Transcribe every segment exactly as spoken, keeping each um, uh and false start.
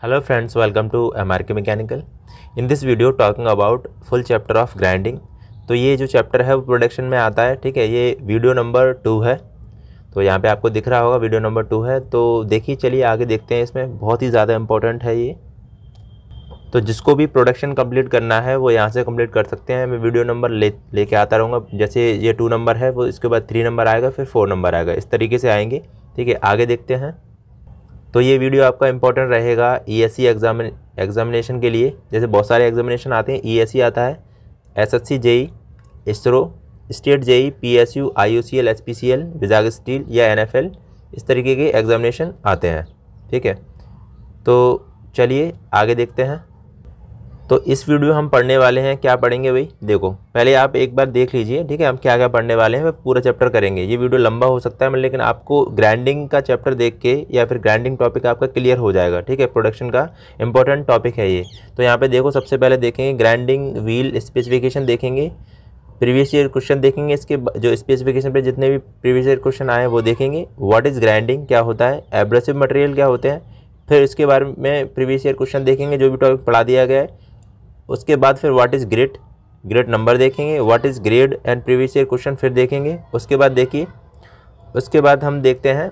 Hello friends, welcome to M R K Mechanical. In this video talking about full chapter of grinding. तो ये जो chapter है वो production में आता है, ठीक है। ये वीडियो नंबर टू है, तो यहाँ पे आपको दिख रहा होगा वीडियो नंबर टू है। तो देखिए, चलिए आगे देखते हैं। इसमें बहुत ही ज़्यादा इंपॉर्टेंट है ये, तो जिसको भी प्रोडक्शन कंप्लीट करना है वो यहाँ से कंप्लीट कर सकते हैं। मैं वीडियो नंबर ले लेके आता रहूँगा। जैसे ये टू नंबर है, वो इसके बाद थ्री नंबर आएगा, फिर फोर नंबर आएगा, इस तरीके से आएंगे, ठीक है। आगे देखते हैं। तो ये वीडियो आपका इंपॉर्टेंट रहेगा ईएससी एग्जाम एग्जामिनेशन के लिए। जैसे बहुत सारे एग्जामिनेशन आते हैं, ईएससी आता है, SSC, JE, ISRO, state JE, PSU, IUCL, HPCL, Vizag steel या एनएफएल, इस तरीके के एग्जामिनेशन आते हैं, ठीक है। तो चलिए आगे देखते हैं। तो इस वीडियो हम पढ़ने वाले हैं, क्या पढ़ेंगे भाई, देखो पहले आप एक बार देख लीजिए, ठीक है। हम क्या क्या पढ़ने वाले हैं, पूरा चैप्टर करेंगे। ये वीडियो लंबा हो सकता है, लेकिन आपको ग्राइंडिंग का चैप्टर देख के या फिर ग्राइंडिंग टॉपिक आपका क्लियर हो जाएगा, ठीक है। प्रोडक्शन का इंपॉर्टेंट टॉपिक है ये। तो यहाँ पे देखो, सबसे पहले देखेंगे ग्राइंडिंग व्हील स्पेसिफिकेशन देखेंगे, प्रीवियस ईयर क्वेश्चन देखेंगे, इसके जो स्पेसिफिकेशन पे जितने भी प्रीवियस ईयर क्वेश्चन आए वो देखेंगे। व्हाट इज़ ग्राइंडिंग, क्या होता है, एब्रेसिव मटेरियल क्या होते हैं, फिर इसके बारे में प्रीवियस ईयर क्वेश्चन देखेंगे जो भी टॉपिक पढ़ा दिया गया है। उसके बाद फिर what is grade, grade number देखेंगे, what is grade and previous year question फिर देखेंगे। उसके बाद देखिए, उसके बाद हम देखते हैं,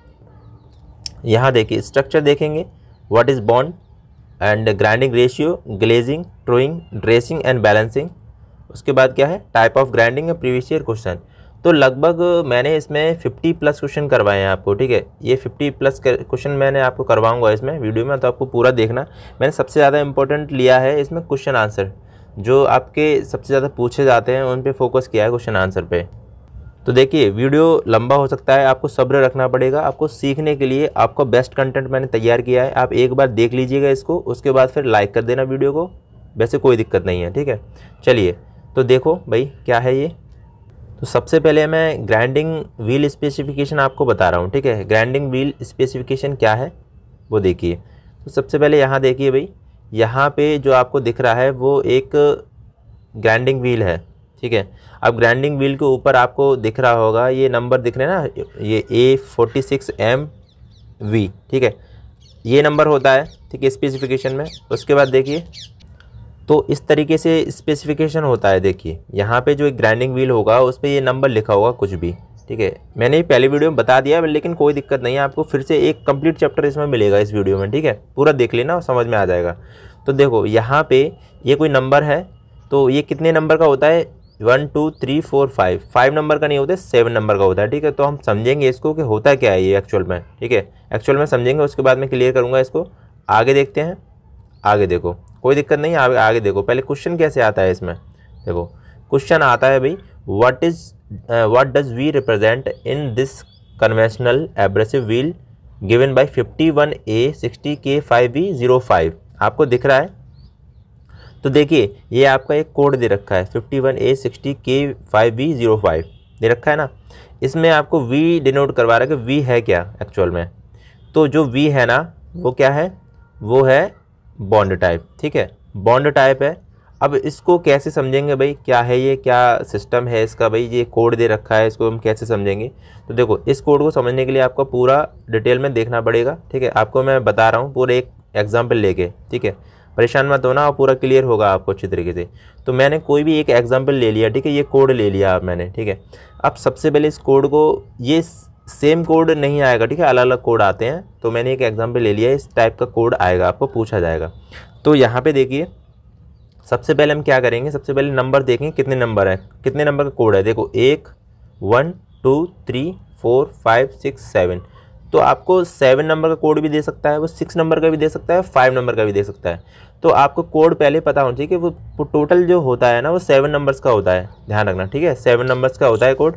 यहाँ देखिए स्ट्रक्चर देखेंगे, what is bond and grinding ratio, glazing, truing, dressing and balancing. उसके बाद क्या है, type of grinding and previous year question. तो लगभग मैंने इसमें फिफ्टी प्लस क्वेश्चन करवाए हैं आपको, ठीक है। ये फिफ्टी प्लस क्वेश्चन मैंने आपको करवाऊंगा इसमें वीडियो में, तो आपको पूरा देखना। मैंने सबसे ज़्यादा इंपॉर्टेंट लिया है इसमें क्वेश्चन आंसर, जो आपके सबसे ज़्यादा पूछे जाते हैं उन पे फोकस किया है, क्वेश्चन आंसर पे। तो देखिए, वीडियो लंबा हो सकता है, आपको सब्र रखना पड़ेगा। आपको सीखने के लिए आपको बेस्ट कंटेंट मैंने तैयार किया है। आप एक बार देख लीजिएगा इसको, उसके बाद फिर लाइक कर देना वीडियो को, वैसे कोई दिक्कत नहीं है, ठीक है। चलिए तो देखो भाई क्या है ये। तो सबसे पहले मैं ग्राइंडिंग व्हील स्पेसिफिकेशन आपको बता रहा हूँ, ठीक है। ग्राइंडिंग व्हील स्पेसिफिकेशन क्या है वो देखिए। तो सबसे पहले यहाँ देखिए भाई, यहाँ पे जो आपको दिख रहा है वो एक ग्राइंडिंग व्हील है, ठीक है। अब ग्राइंडिंग व्हील के ऊपर आपको दिख रहा होगा ये नंबर दिख रहे हैं ना, ये A forty six M V, ठीक है, ये नंबर होता है, ठीक है, स्पेसिफिकेशन में। उसके बाद देखिए, तो इस तरीके से स्पेसिफिकेशन होता है। देखिए यहाँ पे जो एक ग्राइंडिंग व्हील होगा उस पर ये नंबर लिखा होगा कुछ भी, ठीक है। मैंने पहले वीडियो में बता दिया, लेकिन कोई दिक्कत नहीं है, आपको फिर से एक कंप्लीट चैप्टर इसमें मिलेगा इस वीडियो में, ठीक है। पूरा देख लेना और समझ में आ जाएगा। तो देखो यहाँ पे ये कोई नंबर है, तो ये कितने नंबर का होता है, one two three four five, five number का नहीं होता, सेवन नंबर का होता है, ठीक है। तो हम समझेंगे इसको कि होता क्या है ये एक्चुअल में, ठीक है। एक्चुअल में समझेंगे, उसके बाद मैं क्लियर करूँगा इसको। आगे देखते हैं। आगे देखो, कोई दिक्कत नहीं है, आगे आगे देखो। पहले क्वेश्चन कैसे आता है इसमें, देखो क्वेश्चन आता है भाई, what is what does we represent in this conventional abrasive wheel given by fifty one A sixty K five V zero five. आपको दिख रहा है, तो देखिए ये आपका एक कोड दे रखा है, fifty one A sixty K five V zero five दे रखा है ना। इसमें आपको वी डिनोट करवा रहा है कि वी है क्या एक्चुअल में। तो जो वी है ना वो क्या है, वो है बॉन्ड टाइप, ठीक है, बॉन्ड टाइप है। अब इसको कैसे समझेंगे भाई, क्या है ये, क्या सिस्टम है इसका भाई, ये कोड दे रखा है, इसको हम कैसे समझेंगे। तो देखो, इस कोड को समझने के लिए आपको पूरा डिटेल में देखना पड़ेगा, ठीक है। आपको मैं बता रहा हूँ पूरे एक एग्जाम्पल लेके, ठीक है। परेशान मत होना, और पूरा क्लियर होगा आपको अच्छी तरीके से। तो मैंने कोई भी एक एग्जाम्पल ले लिया, ठीक है, ये कोड ले लिया आप मैंने, ठीक है। अब सबसे पहले इस कोड को, ये सेम कोड नहीं आएगा, ठीक है, अलग अलग कोड आते हैं। तो मैंने एक एग्जांपल ले लिया, इस टाइप का कोड आएगा, आपको पूछा जाएगा। तो यहाँ पे देखिए, सबसे पहले हम क्या करेंगे, सबसे पहले नंबर देखेंगे कितने नंबर हैं, कितने नंबर का कोड है। देखो एक, one, two, three, four, five, six, seven. तो आपको सेवन नंबर का कोड भी दे सकता है, वो सिक्स नंबर का भी दे सकता है, फाइव नंबर का भी दे सकता है। तो आपको कोड पहले पता होना चाहिए कि वो टोटल जो होता है ना वो सेवन नंबर्स का होता है, ध्यान रखना, ठीक है, सेवन नंबर्स का होता है कोड।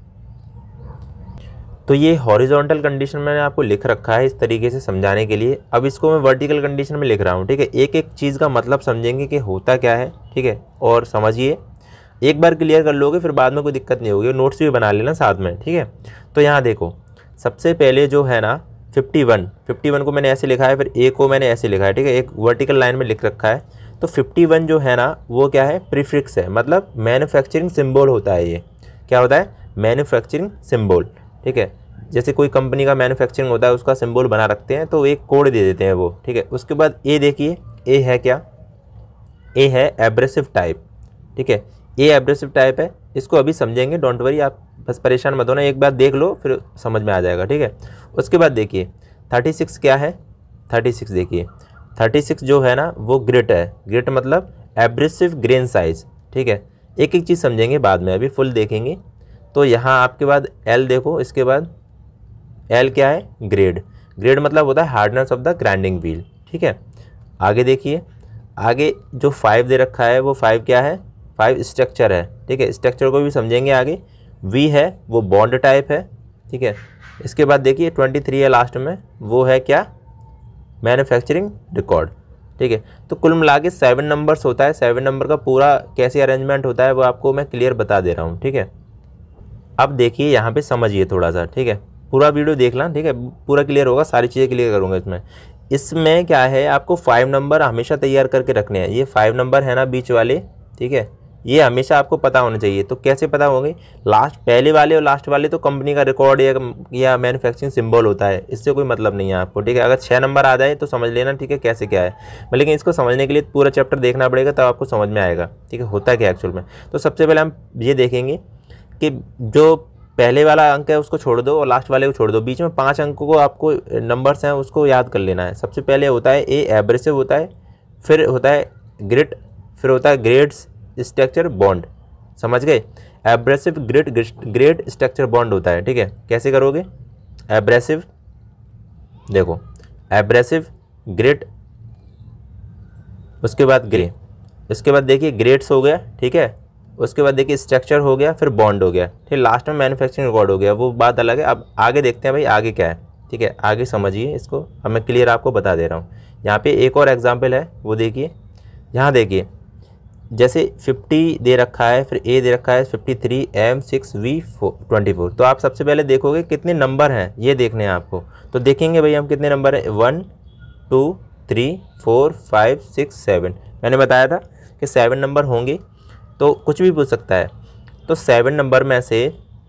तो ये हॉरिजॉन्टल कंडीशन मैंने आपको लिख रखा है इस तरीके से समझाने के लिए। अब इसको मैं वर्टिकल कंडीशन में लिख रहा हूँ, ठीक है। एक एक चीज़ का मतलब समझेंगे कि होता क्या है, ठीक है, और समझिए। एक बार क्लियर कर लोगे फिर बाद में कोई दिक्कत नहीं होगी, नोट्स भी बना लेना साथ में, ठीक है। तो यहाँ देखो, सबसे पहले जो है ना फिफ्टी वन, फिफ्टी वन को मैंने ऐसे लिखा है, फिर ए को मैंने ऐसे लिखा है, ठीक है, एक वर्टिकल लाइन में लिख रखा है। तो फिफ्टी वन जो है ना वो क्या है, प्रीफिक्स है, मतलब मैन्युफैक्चरिंग सिंबल होता है। ये क्या होता है, मैन्युफैक्चरिंग सिंबल, ठीक है। जैसे कोई कंपनी का मैन्युफैक्चरिंग होता है उसका सिंबल बना रखते हैं तो एक कोड दे देते हैं वो, ठीक है। उसके बाद ए देखिए, ए है क्या, ए है एब्रेसिव टाइप, ठीक है। ए एब्रेसिव टाइप है, इसको अभी समझेंगे, डोंट वरी, आप बस परेशान मत होना, एक बार देख लो फिर समझ में आ जाएगा, ठीक है। उसके बाद देखिए थर्टी सिक्स क्या है, थर्टी सिक्स देखिए, थर्टी सिक्स जो है ना वो ग्रिट है। ग्रिट मतलब एब्रेसिव ग्रेन साइज, ठीक है। एक एक चीज़ समझेंगे बाद में, अभी फुल देखेंगे। तो यहाँ आपके बाद एल देखो, इसके बाद एल क्या है, ग्रेड। ग्रेड मतलब होता है hardness of the grinding wheel, ठीक है। आगे देखिए, आगे जो फाइव दे रखा है वो फाइव क्या है, फाइव स्ट्रक्चर है, ठीक है। स्ट्रक्चर को भी समझेंगे आगे। वी है वो बॉन्ड टाइप है, ठीक है। इसके बाद देखिए ट्वेंटी थ्री है लास्ट में, वो है क्या, मैन्युफैक्चरिंग रिकॉर्ड, ठीक है। तो कुल मिला के सेवन नंबर्स होता है। सेवन नंबर का पूरा कैसे अरेंजमेंट होता है वो आपको मैं क्लियर बता दे रहा हूँ, ठीक है। अब देखिए यहाँ पे समझिए थोड़ा सा, ठीक है, पूरा वीडियो देख लें, ठीक है, पूरा क्लियर होगा, सारी चीज़ें क्लियर करूँगा इसमें। इसमें क्या है, आपको फाइव नंबर हमेशा तैयार करके रखने हैं। ये फाइव नंबर है ना बीच वाले, ठीक है, ये हमेशा आपको पता होना चाहिए। तो कैसे पता होंगे, लास्ट पहले वाले और लास्ट वाले तो कंपनी का रिकॉर्ड या या मैन्युफैक्चरिंग सिंबल होता है, इससे कोई मतलब नहीं है आपको, ठीक है। अगर छः नंबर आ जाए तो समझ लेना, ठीक है, कैसे क्या है। लेकिन इसको समझने के लिए पूरा चैप्टर देखना पड़ेगा, तब आपको समझ में आएगा, ठीक है, होता क्या एक्चुअल में। तो सबसे पहले हम ये देखेंगे कि जो पहले वाला अंक है उसको छोड़ दो और लास्ट वाले को छोड़ दो, बीच में पांच अंकों को आपको नंबर्स हैं उसको याद कर लेना है। सबसे पहले होता है ए एब्रेसिव होता है, फिर होता है ग्रिट, फिर होता है ग्रेड्स स्ट्रक्चर बॉन्ड, समझ गए। Abrasive grit grade structure bond होता है, ठीक है। कैसे करोगे, एब्रेसिव देखो, एब्रेसिव ग्रिट, उसके बाद ग्रे, इसके बाद देखिए ग्रेड्स हो गया, ठीक है। उसके बाद देखिए स्ट्रक्चर हो गया, फिर बॉन्ड हो गया, फिर लास्ट में मैन्युफैक्चरिंग रिकॉर्ड हो गया, वो बात अलग है। अब आगे देखते हैं भाई आगे क्या है, ठीक है, आगे समझिए इसको, अब मैं क्लियर आपको बता दे रहा हूँ। यहाँ पे एक और एग्जांपल है, वो देखिए, यहाँ देखिए जैसे फिफ्टी दे रखा है, फिर ए दे रखा है fifty three, M six, V twenty four. तो आप सबसे पहले देखोगे कितने नंबर हैं, ये देखने हैं आपको। तो देखेंगे भाई हम कितने नंबर हैं, one two three four five six seven, मैंने बताया था कि सेवन नंबर होंगे, तो कुछ भी पूछ सकता है। तो सेवन नंबर में से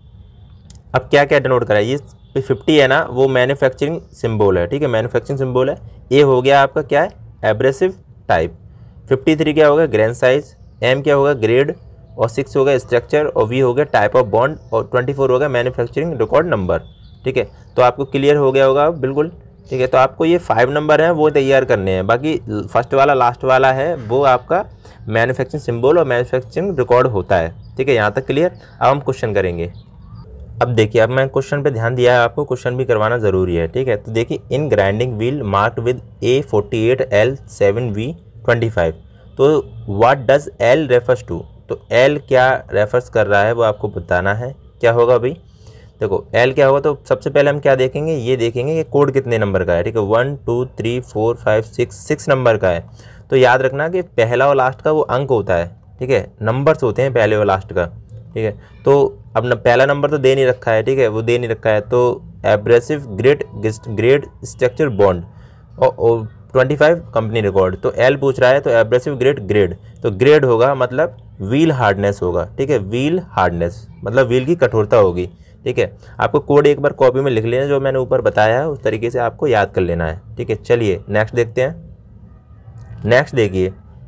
अब क्या क्या डिनोट करा है, ये फिफ्टी है ना वो मैन्युफैक्चरिंग सिंबल है, ठीक है, मैन्युफैक्चरिंग सिंबल है। ए हो गया आपका क्या है, एब्रेसिव टाइप, फिफ्टी थ्री क्या होगा, ग्रेन साइज, एम क्या होगा, ग्रेड, और सिक्स होगा स्ट्रक्चर, और वी हो गया टाइप ऑफ बॉन्ड, और ट्वेंटी फोर होगा मैन्युफैक्चरिंग रिकॉर्ड नंबर, ठीक है। तो आपको क्लियर हो गया होगा बिल्कुल, ठीक है। तो आपको ये फाइव नंबर हैं वो तैयार करने हैं, बाकी फर्स्ट वाला लास्ट वाला है वो आपका मैन्युफैक्चरिंग सिंबल और मैन्युफैक्चरिंग रिकॉर्ड होता है, ठीक है। यहाँ तक क्लियर। अब हम क्वेश्चन करेंगे। अब देखिए, अब मैं क्वेश्चन पे ध्यान दिया है, आपको क्वेश्चन भी करवाना ज़रूरी है, ठीक है। तो देखिए, in grinding wheel marked with A forty eight, L seven, V twenty five, तो what does L refers to, तो एल क्या रेफर्स कर रहा है वो आपको बताना है। क्या होगा भाई, देखो एल क्या होगा, तो सबसे पहले हम क्या देखेंगे, ये देखेंगे कि कोड कितने नंबर का है, ठीक है, one two three four five six, six number का है। तो याद रखना कि पहला और लास्ट का वो अंक होता है, ठीक है, नंबर्स होते हैं पहले और लास्ट का, ठीक है। तो अब न पहला नंबर तो दे नहीं रखा है, ठीक है, वो दे नहीं रखा है, तो abrasive grade grade structure bond और ट्वेंटी फाइव कंपनी रिकॉर्ड। तो एल पूछ रहा है, तो एब्रेसिव ग्रेड ग्रेड, तो ग्रेड होगा मतलब व्हील हार्डनेस होगा, ठीक है, व्हील हार्डनेस मतलब व्हील की कठोरता होगी, ठीक है। आपको कोड एक बार कॉपी में लिख लेना, जो मैंने ऊपर बताया है उस तरीके से आपको याद कर लेना है, ठीक है। चलिए नेक्स्ट देखते हैं। नेक्स्ट देखिए,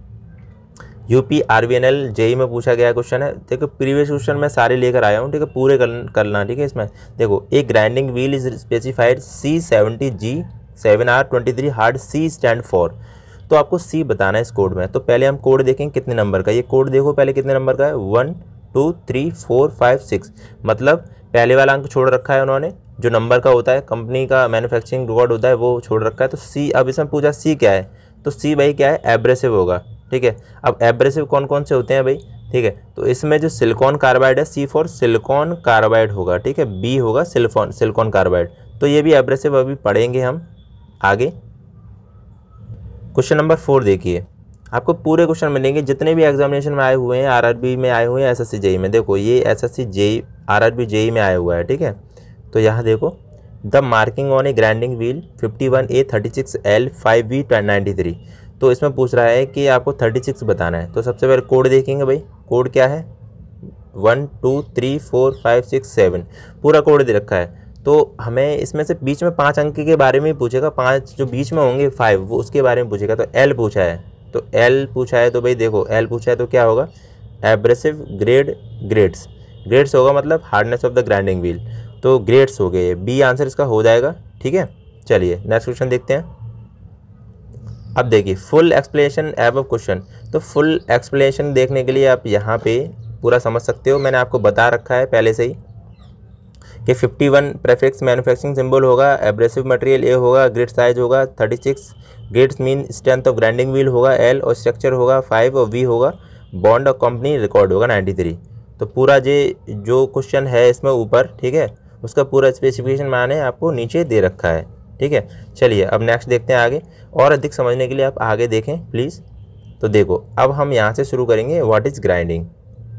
यूपी आरवीएनएल जेई में पूछा गया क्वेश्चन है। देखो प्रीवियस क्वेश्चन मैं सारे लेकर आया हूँ, ठीक है, पूरे कर करना, ठीक है। इसमें देखो, एक grinding wheel is specified C seventy G seven R twenty three hard, C stand for, तो आपको सी बताना है इस कोड में। तो पहले हम कोड देखेंगे कितने नंबर का, ये कोड देखो पहले कितने नंबर का है, one two three four five six, मतलब पहले वाला अंक छोड़ रखा है उन्होंने, जो नंबर का होता है कंपनी का मैन्युफैक्चरिंग रिकॉर्ड होता है वो छोड़ रखा है। तो सी, अब इसमें पूछा सी क्या है, तो सी भाई क्या है, एब्रेसिव होगा, ठीक है। अब एब्रेसिव कौन कौन से होते हैं भाई, ठीक है, तो इसमें जो सिलिकॉन कार्बाइड है, सी फॉर सिलिकॉन कार्बाइड होगा, ठीक है, बी होगा सिलिकॉन सिलिकॉन कार्बाइड, तो ये भी एब्रेसिव अभी पढ़ेंगे हम आगे। क्वेश्चन नंबर फोर देखिए, आपको पूरे क्वेश्चन मिलेंगे जितने भी एग्जामिनेशन में आए हुए हैं, आरआरबी में आए हुए हैं, एसएससी जेई में। देखो ये एसएससी जेई आरआरबी जेई में आया हुआ है, ठीक है। तो यहाँ देखो, the marking on a grinding wheel fifty one A thirty six L five V ninety three, तो इसमें पूछ रहा है कि आपको थर्टी सिक्स बताना है। तो सबसे पहले कोड देखेंगे भाई, कोड क्या है, one two three four five six seven, पूरा कोड दे रखा है। तो हमें इसमें से बीच में पाँच अंक के बारे में ही पूछेगा, पाँच जो बीच में होंगे फाइव वो उसके बारे में पूछेगा। तो एल पूछा है, तो एल पूछा है तो भाई देखो एल पूछा है तो क्या होगा, एब्रेसिव ग्रेड ग्रेड्स, ग्रेड्स होगा मतलब hardness of the grinding wheel, तो ग्रेड्स हो गए, बी आंसर इसका हो जाएगा। ठीक है, चलिए नेक्स्ट क्वेश्चन देखते हैं। अब देखिए फुल एक्सप्लेनेशन एबव क्वेश्चन, तो फुल एक्सप्लेनेशन देखने के लिए आप यहाँ पे पूरा समझ सकते हो। मैंने आपको बता रखा है पहले से ही कि इक्यावन प्रेफिक्स मैन्युफैक्चरिंग सिंबल होगा, एब्रेसिव मटेरियल ए होगा, ग्रेड साइज होगा छत्तीस, grades mean strength of grinding wheel होगा एल, और स्ट्रक्चर होगा फाइव, और वी होगा बॉन्ड ऑफ कंपनी रिकॉर्ड होगा तिरानवे। तो पूरा जे जो क्वेश्चन है इसमें ऊपर, ठीक है, उसका पूरा स्पेसिफिकेशन मैंने आपको नीचे दे रखा है। ठीक है, चलिए अब नेक्स्ट देखते हैं आगे। और अधिक समझने के लिए आप आगे देखें प्लीज़। तो देखो अब हम यहाँ से शुरू करेंगे, व्हाट इज़ ग्राइंडिंग।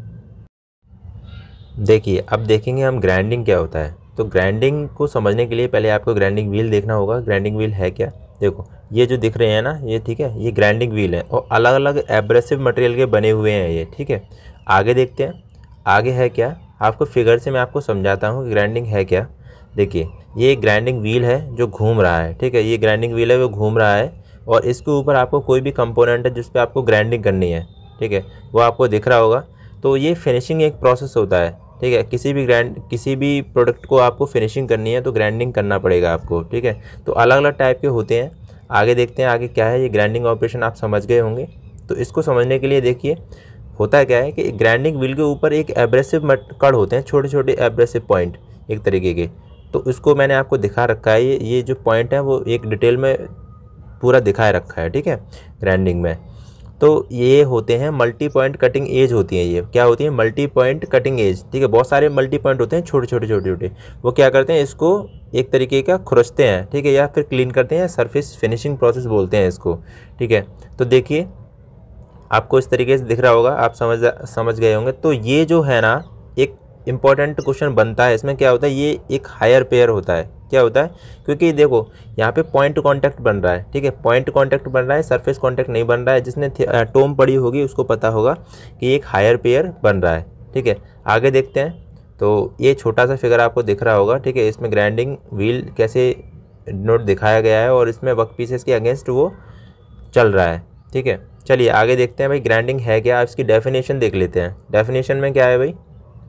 देखिए अब देखेंगे हम ग्राइंडिंग क्या होता है। तो ग्राइंडिंग को समझने के लिए पहले आपको ग्राइंडिंग व्हील देखना होगा। ग्राइंडिंग व्हील है क्या, देखो ये जो दिख रहे हैं ना ये, ठीक है, ये ग्राइंडिंग व्हील है और अलग अलग एब्रेसिव मटेरियल के बने हुए हैं ये। ठीक है, आगे देखते हैं आगे है क्या, आपको फिगर से मैं आपको समझाता हूँ कि ग्राइंडिंग है क्या। देखिए ये ग्राइंडिंग व्हील है जो घूम रहा है, ठीक है, ये ग्राइंडिंग व्हील है वो घूम रहा है और इसके ऊपर आपको कोई भी कंपोनेंट है जिस पे आपको ग्राइंडिंग करनी है, ठीक है, वो आपको दिख रहा होगा। तो ये फिनिशिंग एक प्रोसेस होता है, ठीक है, किसी भी ग्राइंड किसी भी प्रोडक्ट को आपको फिनिशिंग करनी है तो ग्राइंडिंग करना पड़ेगा आपको। ठीक है, तो अलग अलग टाइप के होते हैं। आगे देखते हैं आगे क्या है। ये ग्राइंडिंग ऑपरेशन आप समझ गए होंगे। तो इसको समझने के लिए देखिए होता क्या है कि ग्राइंडिंग व्हील के ऊपर एक एब्रेसिव कड़ होते हैं, छोटे छोटे एब्रेसिव पॉइंट एक तरीके के। तो इसको मैंने आपको दिखा रखा है, ये ये जो पॉइंट है वो एक डिटेल में पूरा दिखाए रखा है। ठीक है, ग्राइंडिंग में तो ये होते हैं मल्टी पॉइंट कटिंग एज होती हैं। ये क्या होती है, मल्टी पॉइंट कटिंग एज। ठीक है, बहुत सारे मल्टी पॉइंट होते हैं छोटे छोटे छोटे छोटे। वो क्या करते हैं, इसको एक तरीके का खुरचते हैं, ठीक है, या फिर क्लीन करते हैं, सरफेस फिनिशिंग प्रोसेस बोलते हैं इसको। ठीक है, तो देखिए आपको इस तरीके से दिख रहा होगा, आप समझ समझ गए होंगे। तो ये जो है ना एक इम्पॉर्टेंट क्वेश्चन बनता है, इसमें क्या होता है, ये एक हायर पेयर होता है। क्या होता है, क्योंकि देखो यहाँ पे पॉइंट कांटेक्ट बन रहा है, ठीक है, पॉइंट कांटेक्ट बन रहा है, सरफेस कांटेक्ट नहीं बन रहा है। जिसने टोम पढ़ी होगी उसको पता होगा कि एक हायर पेयर बन रहा है। ठीक है, आगे देखते हैं। तो ये छोटा सा फिगर आपको दिख रहा होगा, ठीक है, इसमें ग्राइंडिंग व्हील कैसे नोट दिखाया गया है और इसमें वर्क पीसेस के अगेंस्ट वो चल रहा है। ठीक है, चलिए आगे देखते हैं भाई ग्राइंडिंग है क्या। इसकी डेफिनेशन देख लेते हैं। डेफिनेशन में क्या है भाई,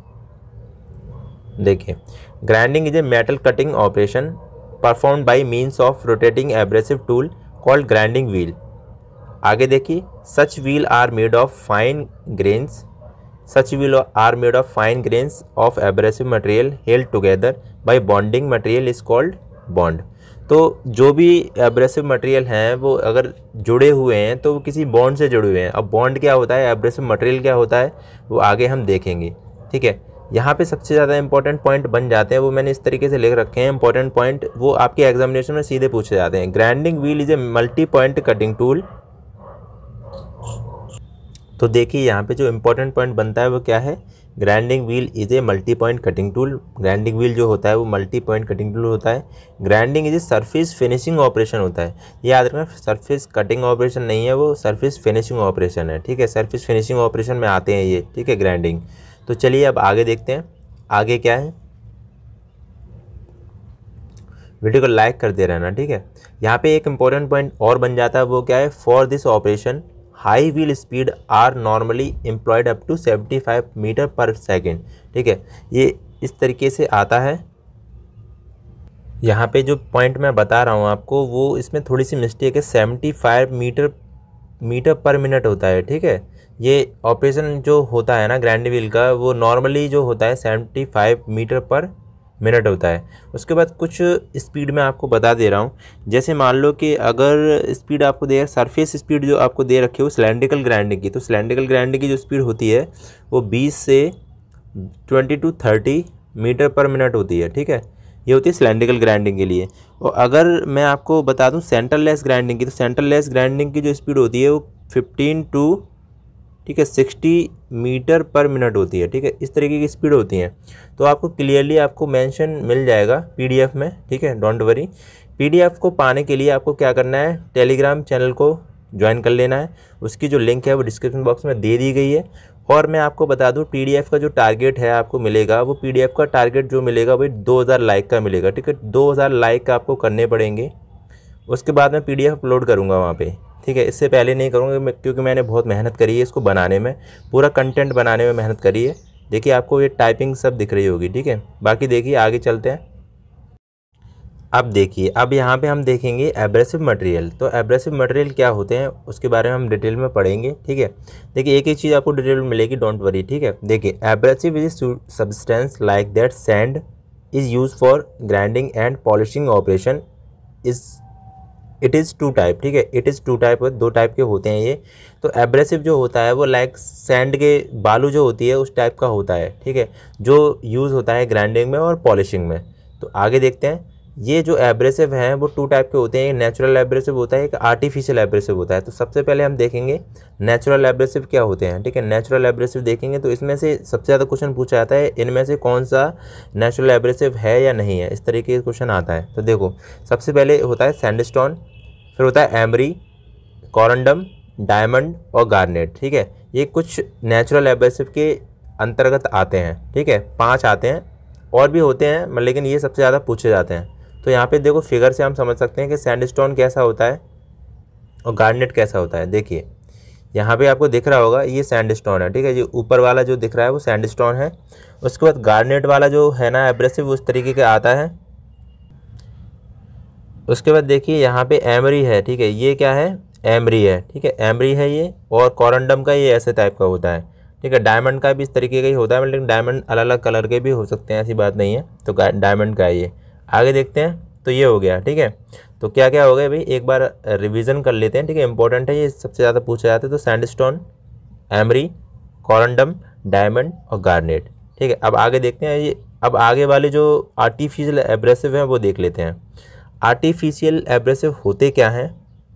देखिए grinding is a metal cutting operation performed by means of rotating abrasive tool called grinding wheel. आगे देखिए, such wheel are made of fine grains such wheel are made of fine grains of abrasive material held together by bonding material is called bond. तो जो भी abrasive material हैं वो अगर जुड़े हुए हैं तो वो किसी बॉन्ड से जुड़े हुए हैं। अब बॉन्ड क्या होता है, एब्रेसिव मटेरियल क्या होता है, वो आगे हम देखेंगे। ठीक है, यहाँ पे सबसे ज़्यादा इंपॉर्टेंट पॉइंट बन जाते हैं, वो मैंने इस तरीके से लिख रखे हैं इंपॉर्टेंट पॉइंट, वो आपके एग्जामिनेशन में सीधे पूछे जाते हैं। Grinding wheel is a multi point cutting tool. तो देखिए यहाँ पे जो इंपॉर्टेंट पॉइंट बनता है वो क्या है, grinding wheel is a multi point cutting tool. Grinding wheel जो होता है वो मल्टी पॉइंट कटिंग टूल होता है। Grinding is a surface finishing operation होता है। ये याद रखना, सरफेस कटिंग ऑपरेशन नहीं है, वो सरफेस फिनिशिंग ऑपरेशन है। ठीक है, सरफेस फिनिशिंग ऑपरेशन में आते हैं ये। ठीक है, ग्राइंडिंग। तो चलिए अब आगे देखते हैं आगे क्या है। वीडियो को लाइक कर दे रहना। ठीक है, यहाँ पे एक इम्पॉर्टेंट पॉइंट और बन जाता है, वो क्या है, for this operation high wheel speed are normally employed up to seventy five metre per second. ठीक है, ये इस तरीके से आता है। यहाँ पे जो पॉइंट मैं बता रहा हूँ आपको वो इसमें थोड़ी सी मिस्टेक है, seventy five metre metre per minute होता है। ठीक है, ये ऑपरेशन जो होता है ना ग्राइंडिंग व्हील का, वो नॉर्मली जो होता है seventy five metre per minute होता है। उसके बाद कुछ स्पीड में आपको बता दे रहा हूँ। जैसे मान लो कि अगर स्पीड आपको दे सरफेस स्पीड जो आपको दे रखी हो सिलेंड्रिकल ग्राइंडिंग की, तो सिलेंड्रिकल ग्राइंडिंग की जो स्पीड होती है वो बीस से twenty to thirty metre per minute होती है। ठीक है, ये होती है सिलेंड्रिकल ग्राइंडिंग के लिए। और अगर मैं आपको बता दूं सेंटरलेस ग्राइंडिंग की, तो सेंटरलेस ग्राइंडिंग की जो स्पीड होती है वो फिफ्टीन टू ठीक है सिक्सटी मीटर पर मिनट होती है। ठीक है, इस तरीके की स्पीड होती है। तो आपको क्लियरली आपको मेंशन मिल जाएगा पीडीएफ में। ठीक है, डोंट वरी। पीडीएफ को पाने के लिए आपको क्या करना है, टेलीग्राम चैनल को ज्वाइन कर लेना है। उसकी जो लिंक है वो डिस्क्रिप्शन बॉक्स में दे दी गई है। और मैं आपको बता दूं पीडीएफ का जो टारगेट है आपको मिलेगा, वो पीडीएफ का टारगेट जो मिलेगा वो दो हज़ार लाइक का मिलेगा, ठीक है। दो हज़ार लाइक का आपको करने पड़ेंगे, उसके बाद मैं पीडीएफ अपलोड करूँगा वहाँ पे, ठीक है। इससे पहले नहीं करूँगा क्योंकि मैंने बहुत मेहनत करी है इसको बनाने में, पूरा कंटेंट बनाने में मेहनत करी है। देखिए आपको ये टाइपिंग सब दिख रही होगी, ठीक है। बाकी देखिए आगे चलते हैं। अब देखिए, अब यहाँ पे हम देखेंगे एब्रेसिव मटेरियल। तो एब्रेसिव मटेरियल क्या होते हैं उसके बारे में हम डिटेल में पढ़ेंगे, ठीक है। देखिए एक एक चीज़ आपको डिटेल में मिलेगी, डोंट वरी, ठीक है। देखिए abrasive is substance like that sand is use for grinding and polishing operation is it is two type, ठीक है। इट इज़ टू टाइप, दो टाइप के होते हैं ये। तो एब्रेसिव जो होता है वो लाइक सैंड के बालू जो होती है उस टाइप का होता है, ठीक है, जो यूज़ होता है ग्राइंडिंग में और पॉलिशिंग में। तो आगे देखते हैं, ये जो एब्रेसिव हैं वो टू टाइप के होते हैं, एक नेचुरल एब्रेसिव होता है, एक आर्टिफिशियल एब्रेसिव होता है। तो सबसे पहले हम देखेंगे नेचुरल एब्रेसिव क्या होते हैं, ठीक है। नेचुरल एब्रेसिव देखेंगे तो इसमें से सबसे ज़्यादा क्वेश्चन पूछा जाता है इनमें से कौन सा नेचुरल एब्रेसिव है या नहीं है, इस तरीके का क्वेश्चन आता है। तो देखो सबसे पहले होता है सैंडस्टोन, फिर होता है एमरी, कोरंडम, डायमंड और गार्नेट, ठीक है। ये कुछ नेचुरल एब्रेसिव के अंतर्गत आते हैं, ठीक है। पाँच आते हैं, और भी होते हैं लेकिन ये सबसे ज़्यादा पूछे जाते हैं। तो यहाँ पे देखो फिगर से हम समझ सकते हैं कि सैंडस्टोन कैसा होता है और गार्नेट कैसा होता है। देखिए यहाँ पे आपको दिख रहा होगा ये सैंडस्टोन है, ठीक है। ये ऊपर वाला जो दिख रहा है वो सैंडस्टोन है। उसके बाद गार्नेट वाला जो है ना एब्रेसिव उस तरीके का आता है। उसके बाद देखिए यहाँ पे एमरी है, ठीक है। ये क्या है, एमरी है, ठीक है, एमरी है ये। और कोरंडम का ये ऐसे टाइप का होता है, ठीक है। डायमंड का भी इस तरीके का ही होता है, लेकिन डायमंड अलग अलग कलर के भी हो सकते हैं, ऐसी बात नहीं है। तो डायमंड का है ये। आगे देखते हैं, तो ये हो गया, ठीक है। तो क्या क्या हो गया भाई, एक बार रिवीजन कर लेते हैं, ठीक है। इंपॉर्टेंट है ये, सबसे ज़्यादा पूछा जाता है। तो सैंडस्टोन, एमरी, कोरंडम, डायमंड और गार्नेट, ठीक है। अब आगे देखते हैं ये, अब आगे वाले जो आर्टिफिशियल एब्रेसिव हैं वो देख लेते हैं। आर्टिफिशियल एब्रेसिव होते क्या हैं,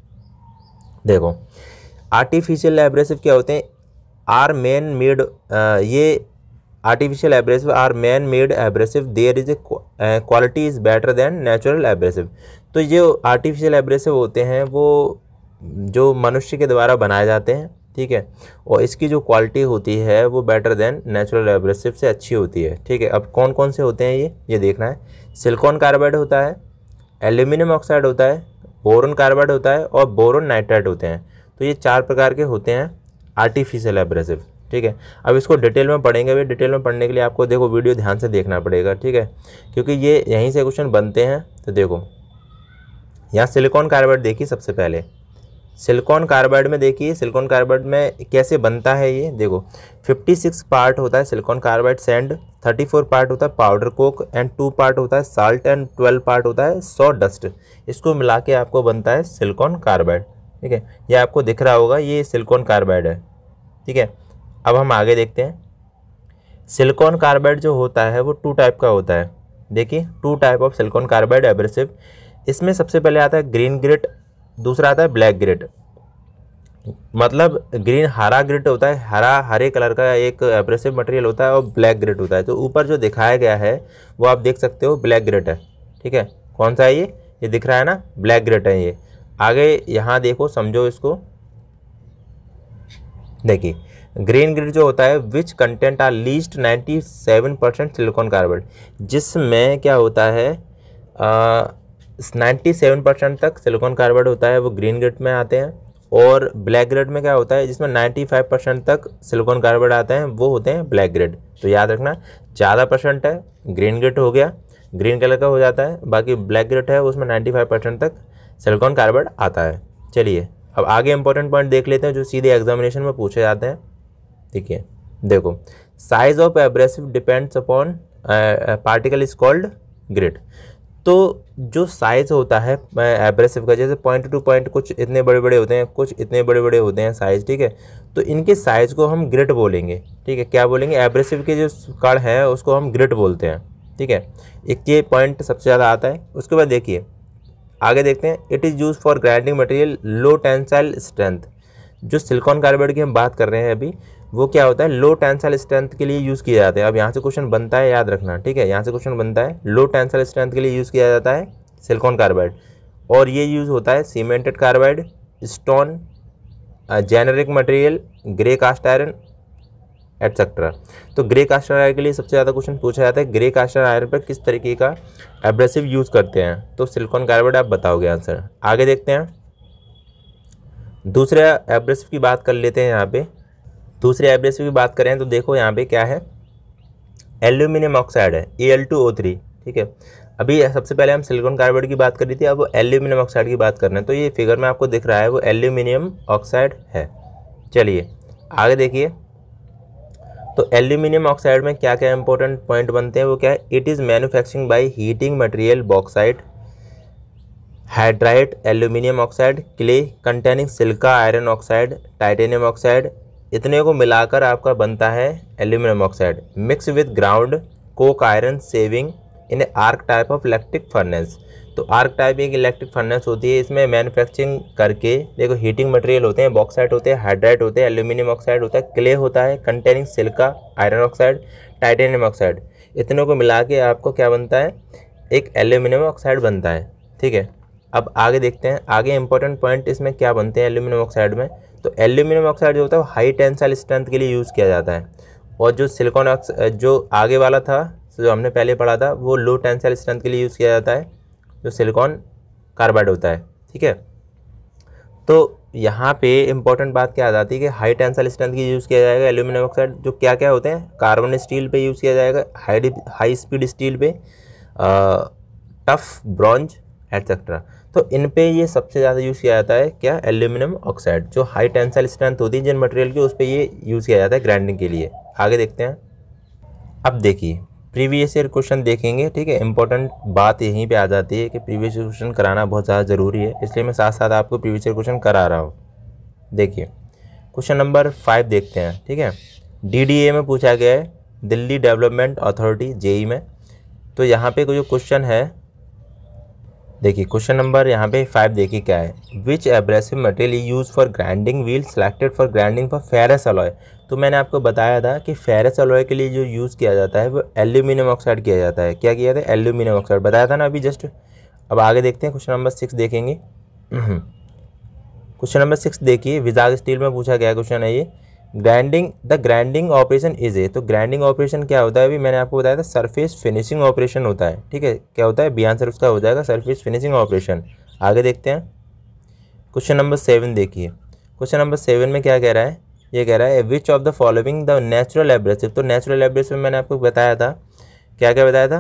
देखो आर्टिफिशियल एब्रेसिव क्या होते हैं, आर मैन मेड, ये artificial abrasive are man made abrasive, there is a quality is better than natural abrasive. तो ये आर्टिफिशियल एब्रेसिव होते हैं वो जो मनुष्य के द्वारा बनाए जाते हैं, ठीक है, और इसकी जो क्वालिटी होती है वो बेटर देन नेचुरल एब्रेसिव से अच्छी होती है, ठीक है। अब कौन कौन से होते हैं ये ये देखना है। सिलिकॉन कार्बाइड होता है, एल्यूमिनियम ऑक्साइड होता है, बोरोन कार्बाइड होता है और बोरोन नाइट्राइड होते हैं। तो ये चार प्रकार के होते हैं आर्टिफिशियल एब्रेसिव, ठीक है। अब इसको डिटेल में पढ़ेंगे। भाई डिटेल में पढ़ने के लिए आपको देखो वीडियो ध्यान से देखना पड़ेगा, ठीक है, क्योंकि ये यहीं से क्वेश्चन बनते हैं। तो देखो यहाँ सिलिकॉन कार्बाइड देखिए, सबसे पहले सिलिकॉन कार्बाइड में देखिए, सिलिकॉन कार्बाइड में कैसे बनता है ये देखो, छप्पन पार्ट होता है सिलिकॉन कार्बाइड सैंड, चौंतीस पार्ट होता है powder coke and two part होता है साल्ट एंड बारह पार्ट होता है सॉ डस्ट। इसको मिला के आपको बनता है सिलिकॉन कार्बाइड, ठीक है। ये आपको दिख रहा होगा, ये सिलिकॉन कार्बाइड है, ठीक है। अब हम आगे देखते हैं। सिलिकॉन कार्बाइड जो होता है वो टू टाइप का होता है। देखिए two type of silicon carbide abrasive. इसमें सबसे पहले आता है ग्रीन ग्रिट, दूसरा आता है ब्लैक ग्रिट। मतलब ग्रीन हरा ग्रिट होता है, हरा हरे कलर का एक एब्रेसिव मटेरियल होता है, और ब्लैक ग्रिट होता है। तो ऊपर जो दिखाया गया है वो आप देख सकते हो ब्लैक ग्रिट है, ठीक है। कौन सा है ये ये दिख रहा है ना, ब्लैक ग्रिट है ये। आगे यहाँ देखो, समझो इसको। देखिए ग्रीन ग्रिड जो होता है which content are least ninety seven percent silicon carbide, जिसमें क्या होता है नाइन्टी सेवन परसेंट तक सिलिकॉन कार्बाइड होता है, वो ग्रीन ग्रिड में आते हैं। और ब्लैक ग्रिड में क्या होता है, जिसमें नाइन्टी फाइव परसेंट तक सिलिकॉन कार्बाइड आते हैं, वो होते हैं ब्लैक ग्रिड। तो याद रखना, ज़्यादा परसेंट है ग्रीन ग्रिड हो गया, ग्रीन कलर का हो जाता है, बाकी ब्लैक ग्रिड है उसमें नाइन्टी फाइव परसेंट तक सिलिकॉन कार्बाइड आता है। चलिए अब आगे इंपॉर्टेंट पॉइंट देख लेते हैं जो सीधे एग्जामिनेशन में पूछे जाते हैं। देखिए देखो, size of abrasive depends upon particle is called grid. तो जो साइज होता है एब्रेसिव का, जैसे पॉइंट टू पॉइंट कुछ इतने बड़े बड़े होते हैं, कुछ इतने बड़े बड़े होते हैं साइज, ठीक है। तो इनके साइज को हम ग्रिड बोलेंगे, ठीक है। क्या बोलेंगे, एब्रेसिव के जो कण है उसको हम ग्रिड बोलते हैं, ठीक है। एक ये पॉइंट सबसे ज़्यादा आता है। उसके बाद देखिए आगे देखते हैं। It is use for grinding material low tensile strength. जो सिलिकॉन कार्बाइड की हम बात कर रहे हैं अभी, वो क्या होता है, लो टेंसाइल स्ट्रेंथ के लिए यूज़ किया जाता है। अब यहाँ से क्वेश्चन बनता है, याद रखना, ठीक है। यहाँ से क्वेश्चन बनता है, लो टेंसाइल स्ट्रेंथ के लिए यूज़ किया जाता है सिलिकॉन कार्बाइड। और ये यूज़ होता है cemented carbide, stone, generic material, grey cast iron etcetera. तो ग्रे कास्ट आयरन के लिए सबसे ज़्यादा क्वेश्चन पूछा जाता है, ग्रे कास्ट आयरन पर किस तरीके का एब्रेसिव यूज़ करते हैं, तो सिलिकॉन कार्बाइड आप बताओगे आंसर। आगे देखते हैं, दूसरे एब्रेसिव की बात कर लेते हैं। यहाँ पे दूसरे एब्रेसिव की बात करें तो देखो यहाँ पे क्या है, एल्यूमिनियम ऑक्साइड है, A L two O three. ठीक है, अभी सबसे पहले हम सिलिकॉन कार्बाइड की बात कर रही थी, अब वो एल्यूमिनियम ऑक्साइड की बात कर रहे हैं। तो ये फिगर में आपको दिख रहा है वो एल्यूमिनियम ऑक्साइड है। चलिए आगे देखिए, तो एल्यूमिनियम ऑक्साइड में क्या क्या इंपॉर्टेंट पॉइंट बनते हैं, वो क्या है, it is manufacturing by heating material bauxite, hydrate aluminium oxide, clay containing silica iron oxide, titanium oxide, इतने को मिलाकर आपका बनता है aluminium oxide. Mix with ground coke iron saving in arc type of electric furnace. तो arc type एक electric furnace होती है, इसमें मैन्युफैक्चरिंग करके देखो हीटिंग मटेरियल होते हैं, बॉक्साइट होते हैं, हाइड्राइट होते हैं, एल्यूमिनियम ऑक्साइड होता है, क्ले होता है containing silica iron oxide, titanium oxide, इतनों को मिला के आपको क्या बनता है, एक एल्यूमिनियम ऑक्साइड बनता है। ठीक है, अब आगे देखते हैं, आगे इंपॉर्टेंट पॉइंट इसमें क्या बनते हैं एल्यूमिनियम ऑक्साइड में। तो एल्यूमिनियम ऑक्साइड जो होता है वो हाई टेंसाइल स्ट्रेंथ के लिए यूज़ किया जाता है, और जो सिलिकॉन ऑक्साइड जो आगे वाला था जो हमने पहले पढ़ा था वो लो टेंसाइल स्ट्रेंथ के लिए यूज़ किया जाता है, जो सिलिकॉन कार्बाइड होता है। ठीक है, तो यहाँ पे इंपॉर्टेंट बात क्या आ जाती है कि हाई टेंसाइल स्ट्रेंथ की यूज़ किया जाएगा एल्यूमिनियम ऑक्साइड, जो क्या क्या होते हैं, कार्बन स्टील पे यूज़ किया जाएगा, हाई हाई स्पीड स्टील पे, टफ ब्रॉन्ज एटसेट्रा। तो इन पे ये सबसे ज़्यादा यूज़ किया जाता है क्या, एल्यूमिनियम ऑक्साइड, जो हाई टेंसाइल स्ट्रेंथ होती है जिन मटेरियल की, उस पर ये यूज़ किया जाता है ग्राइंडिंग के लिए। आगे देखते हैं, अब देखिए प्रीवियस ईयर क्वेश्चन देखेंगे। ठीक है, इंपॉर्टेंट बात यहीं पे आ जाती है कि प्रीवियस ईयर क्वेश्चन कराना बहुत ज़्यादा ज़रूरी है, इसलिए मैं साथ साथ आपको प्रीवियस ईयर क्वेश्चन करा रहा हूँ। देखिए क्वेश्चन नंबर फाइव देखते हैं। ठीक है, डी डी ए में पूछा गया है, दिल्ली डेवलपमेंट अथॉरिटी जेई में। तो यहाँ पे जो क्वेश्चन है, देखिए क्वेश्चन नंबर यहाँ पे फाइव देखिए क्या है, which abrasive material use for grinding wheel selected for grinding for ferrous alloy. तो मैंने आपको बताया था कि फेरस अलॉय के लिए जो यूज़ किया जाता है वो एल्यूमिनियम ऑक्साइड किया जाता है। क्या किया था, एल्यूमिनियम ऑक्साइड बताया था ना अभी जस्ट। अब आगे देखते हैं, क्वेश्चन नंबर सिक्स देखेंगे। क्वेश्चन नंबर सिक्स देखिए, विजाग स्टील में पूछा गया क्वेश्चन है ये, grinding the grinding operation is a. तो ग्राइंडिंग ऑपरेशन क्या होता है, अभी मैंने आपको बताया था सरफेस फिनिशिंग ऑपरेशन होता है। ठीक है, क्या होता है, बी आंसर उसका हो जाएगा सरफेस फिनिशिंग ऑपरेशन। आगे देखते हैं, क्वेश्चन नंबर सेवन देखिए, क्वेश्चन नंबर सेवन में क्या कह रहा है, ये कह रहा है which of the following the natural abrasive. तो नेचुरल एब्रेसिव मैंने आपको बताया था, क्या क्या बताया था,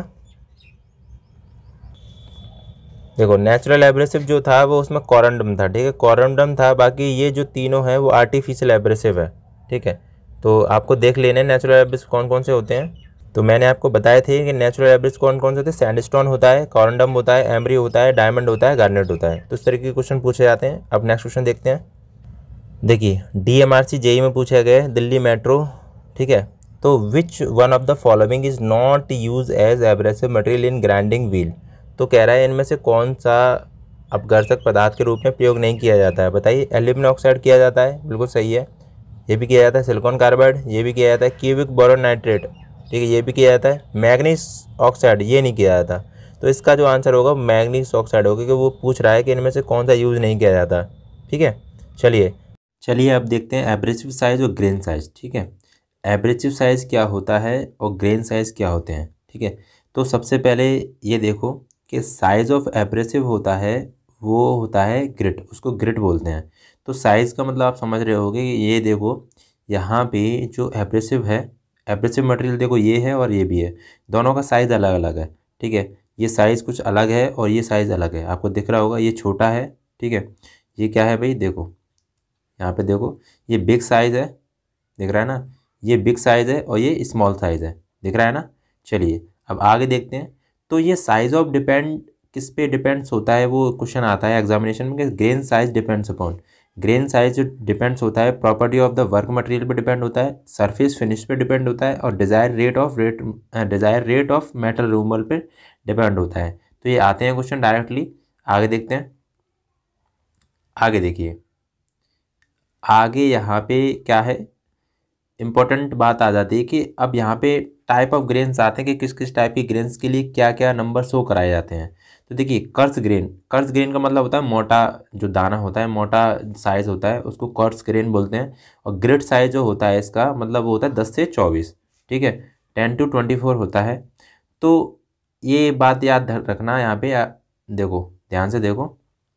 देखो नेचुरल एब्रेसिव जो था वो उसमें कोरंडम था। ठीक है, कोरंडम था, बाकी ये जो तीनों हैं वो आर्टिफिशियल एब्रेसिव है। ठीक है, तो आपको देख लेने नेचुरल एब्रेसिव कौन कौन से होते हैं। तो मैंने आपको बताए थे कि नेचुरल एब्रेसिव कौन कौन से होते हैं, सैंडस्टोन होता है, कोरंडम होता है, एमरी होता है, डायमंड होता है, गार्नेट होता है। तो इस तरीके के क्वेश्चन पूछे जाते हैं। अब नेक्स्ट क्वेश्चन देखते हैं, देखिए D M R C JE में पूछा गया है, दिल्ली मेट्रो। ठीक है, तो which one of the following is not use as abrasive material in grinding wheel. तो कह रहा है इनमें से कौन सा अपघर्षक पदार्थ के रूप में प्रयोग नहीं किया जाता है, बताइए। एल्यूमिनियम ऑक्साइड किया जाता है, बिल्कुल सही है, ये भी किया जाता है। सिलिकॉन कार्बाइड ये भी किया जाता है। क्यूबिक बोरोन नाइट्रेट, ठीक है, ये भी किया जाता है। मैग्नीज ऑक्साइड ये नहीं किया जाता। तो इसका जो आंसर होगा मैग्नीज ऑक्साइड होगा, क्योंकि वो पूछ रहा है कि इनमें से कौन सा यूज़ नहीं किया जाता। ठीक है, चलिए चलिए अब देखते हैं एब्रेसिव साइज़ और ग्रेन साइज़। ठीक है, एब्रेसिव साइज़ क्या होता है और ग्रेन साइज़ क्या होते हैं। ठीक है, तो सबसे पहले ये देखो कि साइज़ ऑफ एब्रेसिव होता है वो होता है ग्रिट, उसको ग्रिट बोलते हैं। तो साइज़ का मतलब आप समझ रहे होगे कि ये देखो यहाँ पे जो एब्रेसिव है, एब्रेसिव मटेरियल देखो ये है और ये भी है, दोनों का साइज़ अलग अलग है। ठीक है, ये साइज़ कुछ अलग है और ये साइज़ अलग है, आपको दिख रहा होगा ये छोटा है। ठीक है, ये क्या है भाई, देखो यहाँ पे देखो ये बिग साइज़ है, दिख रहा है ना, ये बिग साइज़ है और ये स्मॉल साइज़ है, दिख रहा है ना। चलिए अब आगे देखते हैं, तो ये साइज़ ऑफ डिपेंड किस पे डिपेंड्स होता है, वो क्वेश्चन आता है एग्जामिनेशन में कि grain size depends upon. Grain size जो डिपेंड्स होता है property of the work material पे डिपेंड होता है, सरफेस फिनिश पे डिपेंड होता है, और desire rate of rate desire rate of metal removal पे डिपेंड होता है। तो ये आते हैं क्वेश्चन डायरेक्टली। आगे देखते हैं, आगे देखिए, आगे यहाँ पे क्या है, इम्पोर्टेंट बात आ जाती है कि अब यहाँ पे टाइप ऑफ ग्रेन्स आते हैं कि किस किस टाइप की ग्रेन्स के लिए क्या क्या नंबर शो कराए जाते हैं। तो देखिए कर्स ग्रेन, कर्स ग्रेन का मतलब होता है मोटा जो दाना होता है, मोटा साइज होता है, उसको कर्स ग्रेन बोलते हैं। और ग्रिड साइज जो होता है इसका मतलब वो होता है दस से चौबीस, ठीक है, टेन टू ट्वेंटी फोर होता है। तो ये बात याद रखना यहाँ पे, देखो ध्यान से देखो,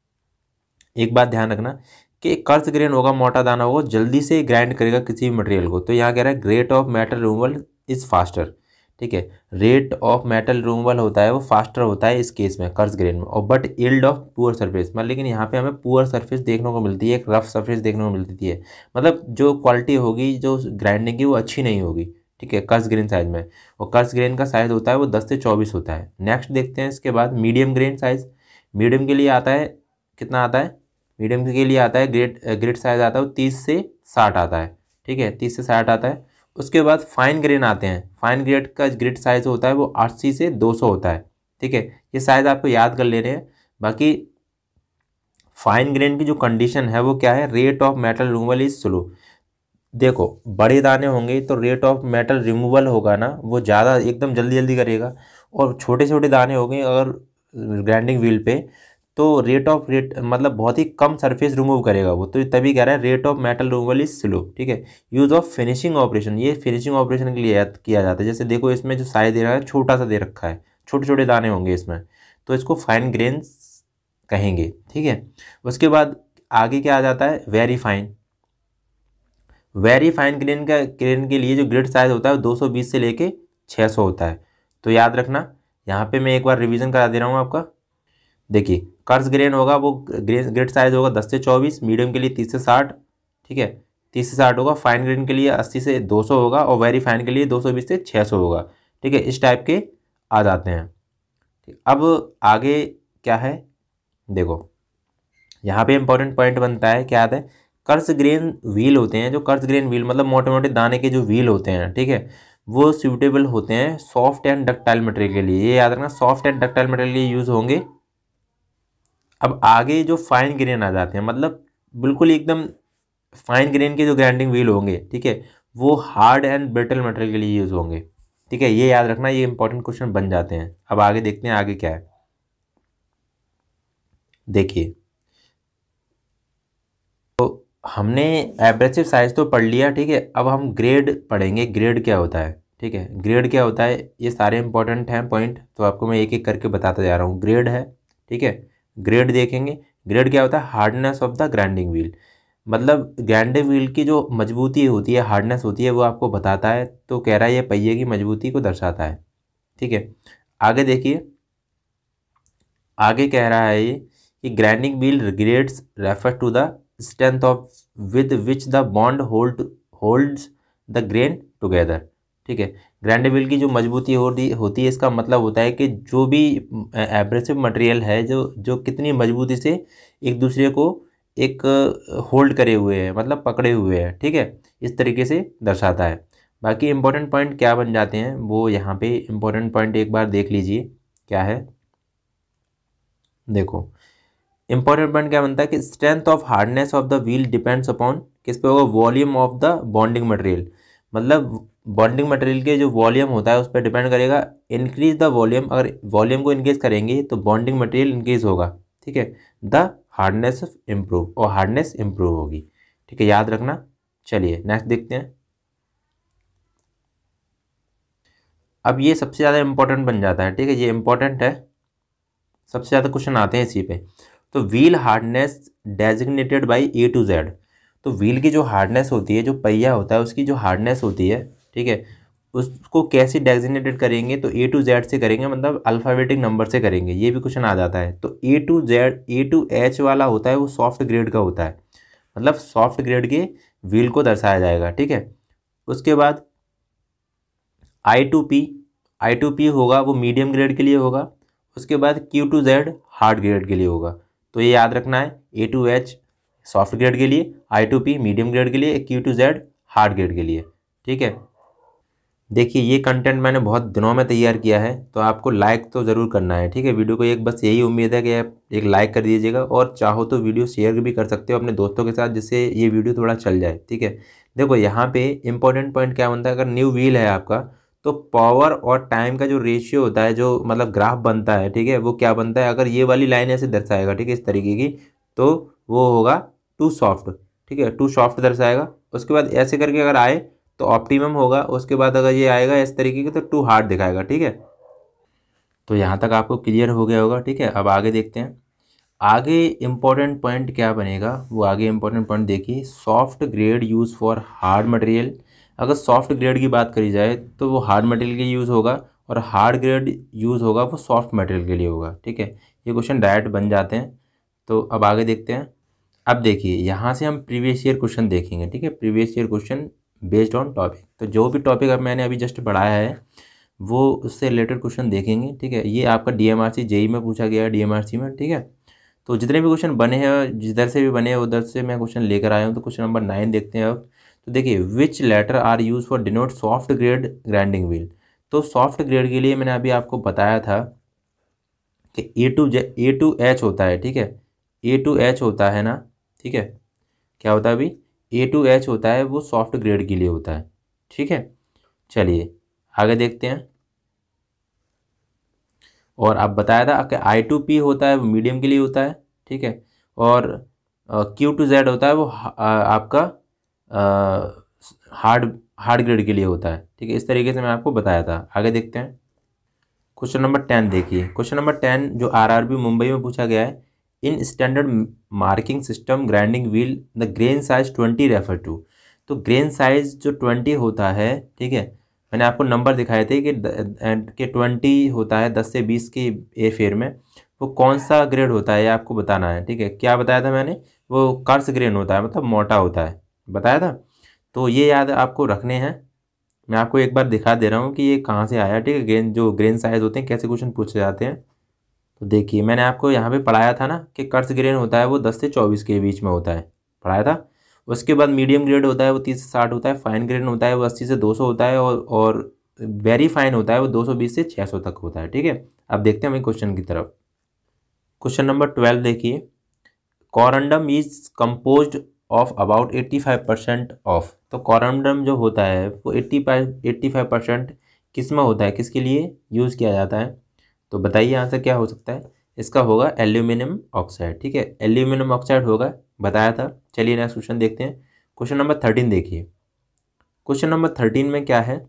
एक बात ध्यान रखना कि कर्स ग्रेन होगा, मोटा दाना होगा, जल्दी से ग्राइंड करेगा किसी भी मटेरियल को। तो यहाँ कह रहा है rate of metal removal is faster, ठीक है, रेट ऑफ मेटल रिमूवल होता है वो फास्टर होता है इस केस में, कर्स ग्रेन में। और but yield of poor surface, मतलब लेकिन यहाँ पे हमें पुअर सरफेस देखने को मिलती है, एक रफ सरफेस देखने को मिलती है, मतलब जो क्वालिटी होगी जो ग्राइंडिंग की वो अच्छी नहीं होगी, ठीक है, कर्स ग्रेन साइज में। और कर्स ग्रेन का साइज होता है वो दस से चौबीस होता है। नेक्स्ट देखते हैं इसके बाद मीडियम ग्रेन साइज। मीडियम के लिए आता है, कितना आता है, मीडियम के लिए आता है ग्रेड ग्रेड साइज आता है वो तीस से साठ आता है, ठीक है, तीस से साठ आता है। उसके बाद फाइन ग्रेन आते हैं। फाइन ग्रेड का ग्रेड साइज होता है वो अस्सी से दो सौ होता है, ठीक है, ये साइज आपको याद कर ले रहे हैं। बाकी फाइन ग्रेन की जो कंडीशन है वो क्या है, rate of metal removal is slow. देखो बड़े दाने होंगे तो रेट ऑफ मेटल रिमूवल होगा ना वो ज़्यादा एकदम जल्दी जल्दी करेगा, और छोटे छोटे दाने हो गए अगर ग्राइंडिंग व्हील पे तो रेट ऑफ रेट मतलब बहुत ही कम सरफेस रिमूव करेगा वो, तो तभी कह रहा है rate of metal removal is slow, ठीक है। यूज़ ऑफ फिनिशिंग ऑपरेशन, ये फिनिशिंग ऑपरेशन के लिए किया जाता है। जैसे देखो इसमें जो साइज दे रहा है छोटा सा दे रखा है, छोटे छोटे दाने होंगे इसमें, तो इसको फाइन ग्रेन्स कहेंगे, ठीक है। उसके बाद आगे क्या आ जाता है, very fine. Very fine grain का ग्रेन के लिए जो ग्रेड साइज होता है वो दो सौ बीस से लेके छः सौ होता है। तो याद रखना, यहाँ पे मैं एक बार रिवीजन करा दे रहा हूँ आपका। देखिए कर्स ग्रेन होगा वो ग्रेन ग्रेड साइज होगा दस से चौबीस, मीडियम के लिए तीस से साठ, ठीक है, तीस से साठ होगा। फाइन ग्रेन के लिए अस्सी से दो सौ होगा, और वेरी फाइन के लिए दो सौ बीस से छः सौ होगा, ठीक है, इस टाइप के आ जाते हैं। अब आगे क्या है, देखो यहाँ पे इंपॉर्टेंट पॉइंट बनता है, क्या आता है, कर्स ग्रेन व्हील होते हैं। जो कर्स ग्रेन व्हील मतलब मोटे मोटे दाने के जो व्हील होते हैं, ठीक है, वो सूटेबल होते हैं सॉफ्ट एंड डक्टाइल मटेरियल के लिए। ये याद रखना, सॉफ्ट एंड डक्टाइल मटेरियल के लिए यूज़ होंगे। अब आगे जो फाइन ग्रेन आ जाते हैं, मतलब बिल्कुल एकदम फाइन ग्रेन के जो ग्राइंडिंग व्हील होंगे, ठीक है, वो हार्ड एंड ब्रिटल मटेरियल के लिए यूज़ होंगे, ठीक है, ये याद रखना, ये इंपॉर्टेंट क्वेश्चन बन जाते हैं। अब आगे देखते हैं आगे क्या है। देखिए तो हमने एब्रेसिव साइज तो पढ़ लिया, ठीक है, अब हम ग्रेड पढ़ेंगे। ग्रेड क्या होता है, ठीक है, ग्रेड क्या होता है, ये सारे इंपॉर्टेंट हैं पॉइंट, तो आपको मैं एक एक करके बताता जा रहा हूँ। ग्रेड है, ठीक है, ग्रेड देखेंगे। ग्रेड क्या होता है, hardness of the grinding wheel, मतलब ग्राइंडिंग व्हील की जो मजबूती होती है, हार्डनेस होती है, वो आपको बताता है। तो कह रहा है ये पहिए की मजबूती को दर्शाता है, ठीक है। आगे देखिए, आगे कह रहा है ये कि grinding wheel grades refer to the strength of with which the bond hold holds the grain together, ठीक है। ग्राइंडिंग व्हील की जो मजबूती होती होती है, इसका मतलब होता है कि जो भी एब्रेसिव मटेरियल है जो जो कितनी मजबूती से एक दूसरे को एक होल्ड करे हुए हैं, मतलब पकड़े हुए हैं, ठीक है, इस तरीके से दर्शाता है। बाकी इंपॉर्टेंट पॉइंट क्या बन जाते हैं वो यहाँ पे इंपॉर्टेंट पॉइंट एक बार देख लीजिए क्या है। देखो इंपॉर्टेंट पॉइंट क्या बनता है कि strength of hardness of the wheel depends upon, किस पे होगा, volume of the bonding material, मतलब बॉन्डिंग मटेरियल के जो वॉल्यूम होता है उस पर डिपेंड करेगा। इंक्रीज द वॉल्यूम, अगर वॉल्यूम को इंक्रीज करेंगे तो बॉन्डिंग मटेरियल इंक्रीज होगा, ठीक है, द हार्डनेस इम्प्रूव, और हार्डनेस इम्प्रूव होगी, ठीक है, याद रखना। चलिए नेक्स्ट देखते हैं। अब ये सबसे ज़्यादा इंपॉर्टेंट बन जाता है, ठीक है, ये इंपॉर्टेंट है, सबसे ज़्यादा क्वेश्चन आते हैं इसी पे। तो wheel hardness designated by A to Z, तो व्हील की जो हार्डनेस होती है, जो पहिया होता है उसकी जो हार्डनेस होती है, ठीक है, उसको कैसे डेजिग्नेटेड करेंगे, तो ए टू जेड से करेंगे, मतलब अल्फ़ाबेटिक नंबर से करेंगे, ये भी क्वेश्चन आ जाता है। तो A to Z, A to H वाला होता है वो सॉफ्ट ग्रेड का होता है, मतलब सॉफ्ट ग्रेड के व्हील को दर्शाया जाएगा, ठीक है। उसके बाद I to P, I to P होगा वो मीडियम ग्रेड के लिए होगा। उसके बाद Q to Z hard grade के लिए होगा। तो ये याद रखना है, A to H soft grade के लिए, I to P medium grade के लिए, Q to Z hard grade के लिए, ठीक है। देखिए ये कंटेंट मैंने बहुत दिनों में तैयार किया है, तो आपको लाइक तो ज़रूर करना है, ठीक है, वीडियो को एक बस यही उम्मीद है कि आप एक लाइक कर दीजिएगा, और चाहो तो वीडियो शेयर भी कर सकते हो अपने दोस्तों के साथ, जिससे ये वीडियो थोड़ा चल जाए, ठीक है। देखो यहाँ पे इंपॉर्टेंट पॉइंट क्या बनता है, अगर न्यू व्हील है आपका तो पावर और टाइम का जो रेशियो होता है, जो मतलब ग्राफ बनता है, ठीक है, वो क्या बनता है, अगर ये वाली लाइन ऐसे दर्शाएगा, ठीक है, इस तरीके की, तो वो होगा टू सॉफ्ट, ठीक है, टू सॉफ्ट दर्शाएगा। उसके बाद ऐसे करके अगर आए तो ऑप्टिमम होगा। उसके बाद अगर ये आएगा इस तरीके की तो टू हार्ड दिखाएगा, ठीक है। तो यहाँ तक आपको क्लियर हो गया होगा, ठीक है। अब आगे देखते हैं, आगे इम्पोर्टेंट पॉइंट क्या बनेगा, वो आगे इम्पोर्टेंट पॉइंट देखिए, soft grade use for hard material. अगर सॉफ्ट ग्रेड की बात करी जाए तो वो हार्ड मटेरियल के लिए यूज़ होगा, और हार्ड ग्रेड यूज़ होगा वो सॉफ्ट मटेरियल के लिए होगा, ठीक है। ये क्वेश्चन डायरेक्ट बन जाते हैं। तो अब आगे देखते हैं। अब देखिए यहाँ से हम प्रीवियस ईयर क्वेश्चन देखेंगे, ठीक है, previous year question based on topic. तो जो भी टॉपिक अब मैंने अभी जस्ट पढ़ाया है वो उससे रिलेटेड क्वेश्चन देखेंगे, ठीक है। ये आपका D M R C JE में पूछा गया है, डी एम आर सी में, ठीक है। तो जितने भी क्वेश्चन बने हैं, जिधर से भी बने हैं उधर से मैं क्वेश्चन लेकर आया हूँ। तो क्वेश्चन नंबर नाइन देखते हैं अब। तो देखिए, which letter are use for denote soft grade grinding wheel. तो सॉफ्ट ग्रेड के लिए मैंने अभी आपको बताया था कि A to A to H होता है, ठीक है, ए टू एच होता है ना, ठीक है। क्या होता है अभी, ए टू एच होता है, वो सॉफ्ट ग्रेड के लिए होता है, ठीक है। चलिए आगे देखते हैं। और अब बताया था कि आई टू पी होता है वो मीडियम के लिए होता है, ठीक है। और क्यू टू जेड होता है वो आ, आपका हार्ड हार्ड ग्रेड के लिए होता है, ठीक है। इस तरीके से मैं आपको बताया था। आगे देखते हैं, क्वेश्चन नंबर टेन देखिए। क्वेश्चन नंबर टेन जो आरआरबी मुंबई में पूछा गया है, in standard marking system grinding wheel the grain size twenty refer to. तो ग्रेन साइज जो ट्वेंटी होता है, ठीक है, मैंने आपको नंबर दिखाए थे कि कि ट्वेंटी होता है, दस से बीस के ए फेयर में, वो कौन सा ग्रेड होता है ये आपको बताना है, ठीक है। क्या बताया था मैंने, वो कर्स ग्रेन होता है, मतलब मोटा होता है, बताया था। तो ये याद आपको रखने हैं। मैं आपको एक बार दिखा दे रहा हूँ कि ये कहाँ से आया, ठीक है। ग्रेन जो ग्रेन साइज होते हैं कैसे क्वेश्चन पूछे जाते हैं। तो देखिए मैंने आपको यहाँ पे पढ़ाया था ना कि कर्स ग्रेन होता है वो दस से चौबीस के बीच में होता है, पढ़ाया था। उसके बाद मीडियम ग्रेड होता है वो तीस से साठ होता है, फाइन ग्रेड होता है वो अस्सी से दो सौ होता है, और और वेरी फाइन होता है वो दो सौ बीस से छः सौ तक होता है, ठीक है। अब देखते हैं हम क्वेश्चन की तरफ। क्वेश्चन नंबर ट्वेल्व देखिए, corundum is composed of about eighty five percent of. तो कोरंडम जो होता है वो eighty five eighty five percent किस में होता है, किसके लिए यूज़ किया जाता है। तो बताइए आंसर क्या हो सकता है। इसका होगा एल्यूमिनियम ऑक्साइड, ठीक है, एल्यूमिनियम ऑक्साइड होगा, बताया था। चलिए नेक्स्ट क्वेश्चन देखते हैं। क्वेश्चन नंबर थर्टीन देखिए। क्वेश्चन नंबर थर्टीन में क्या है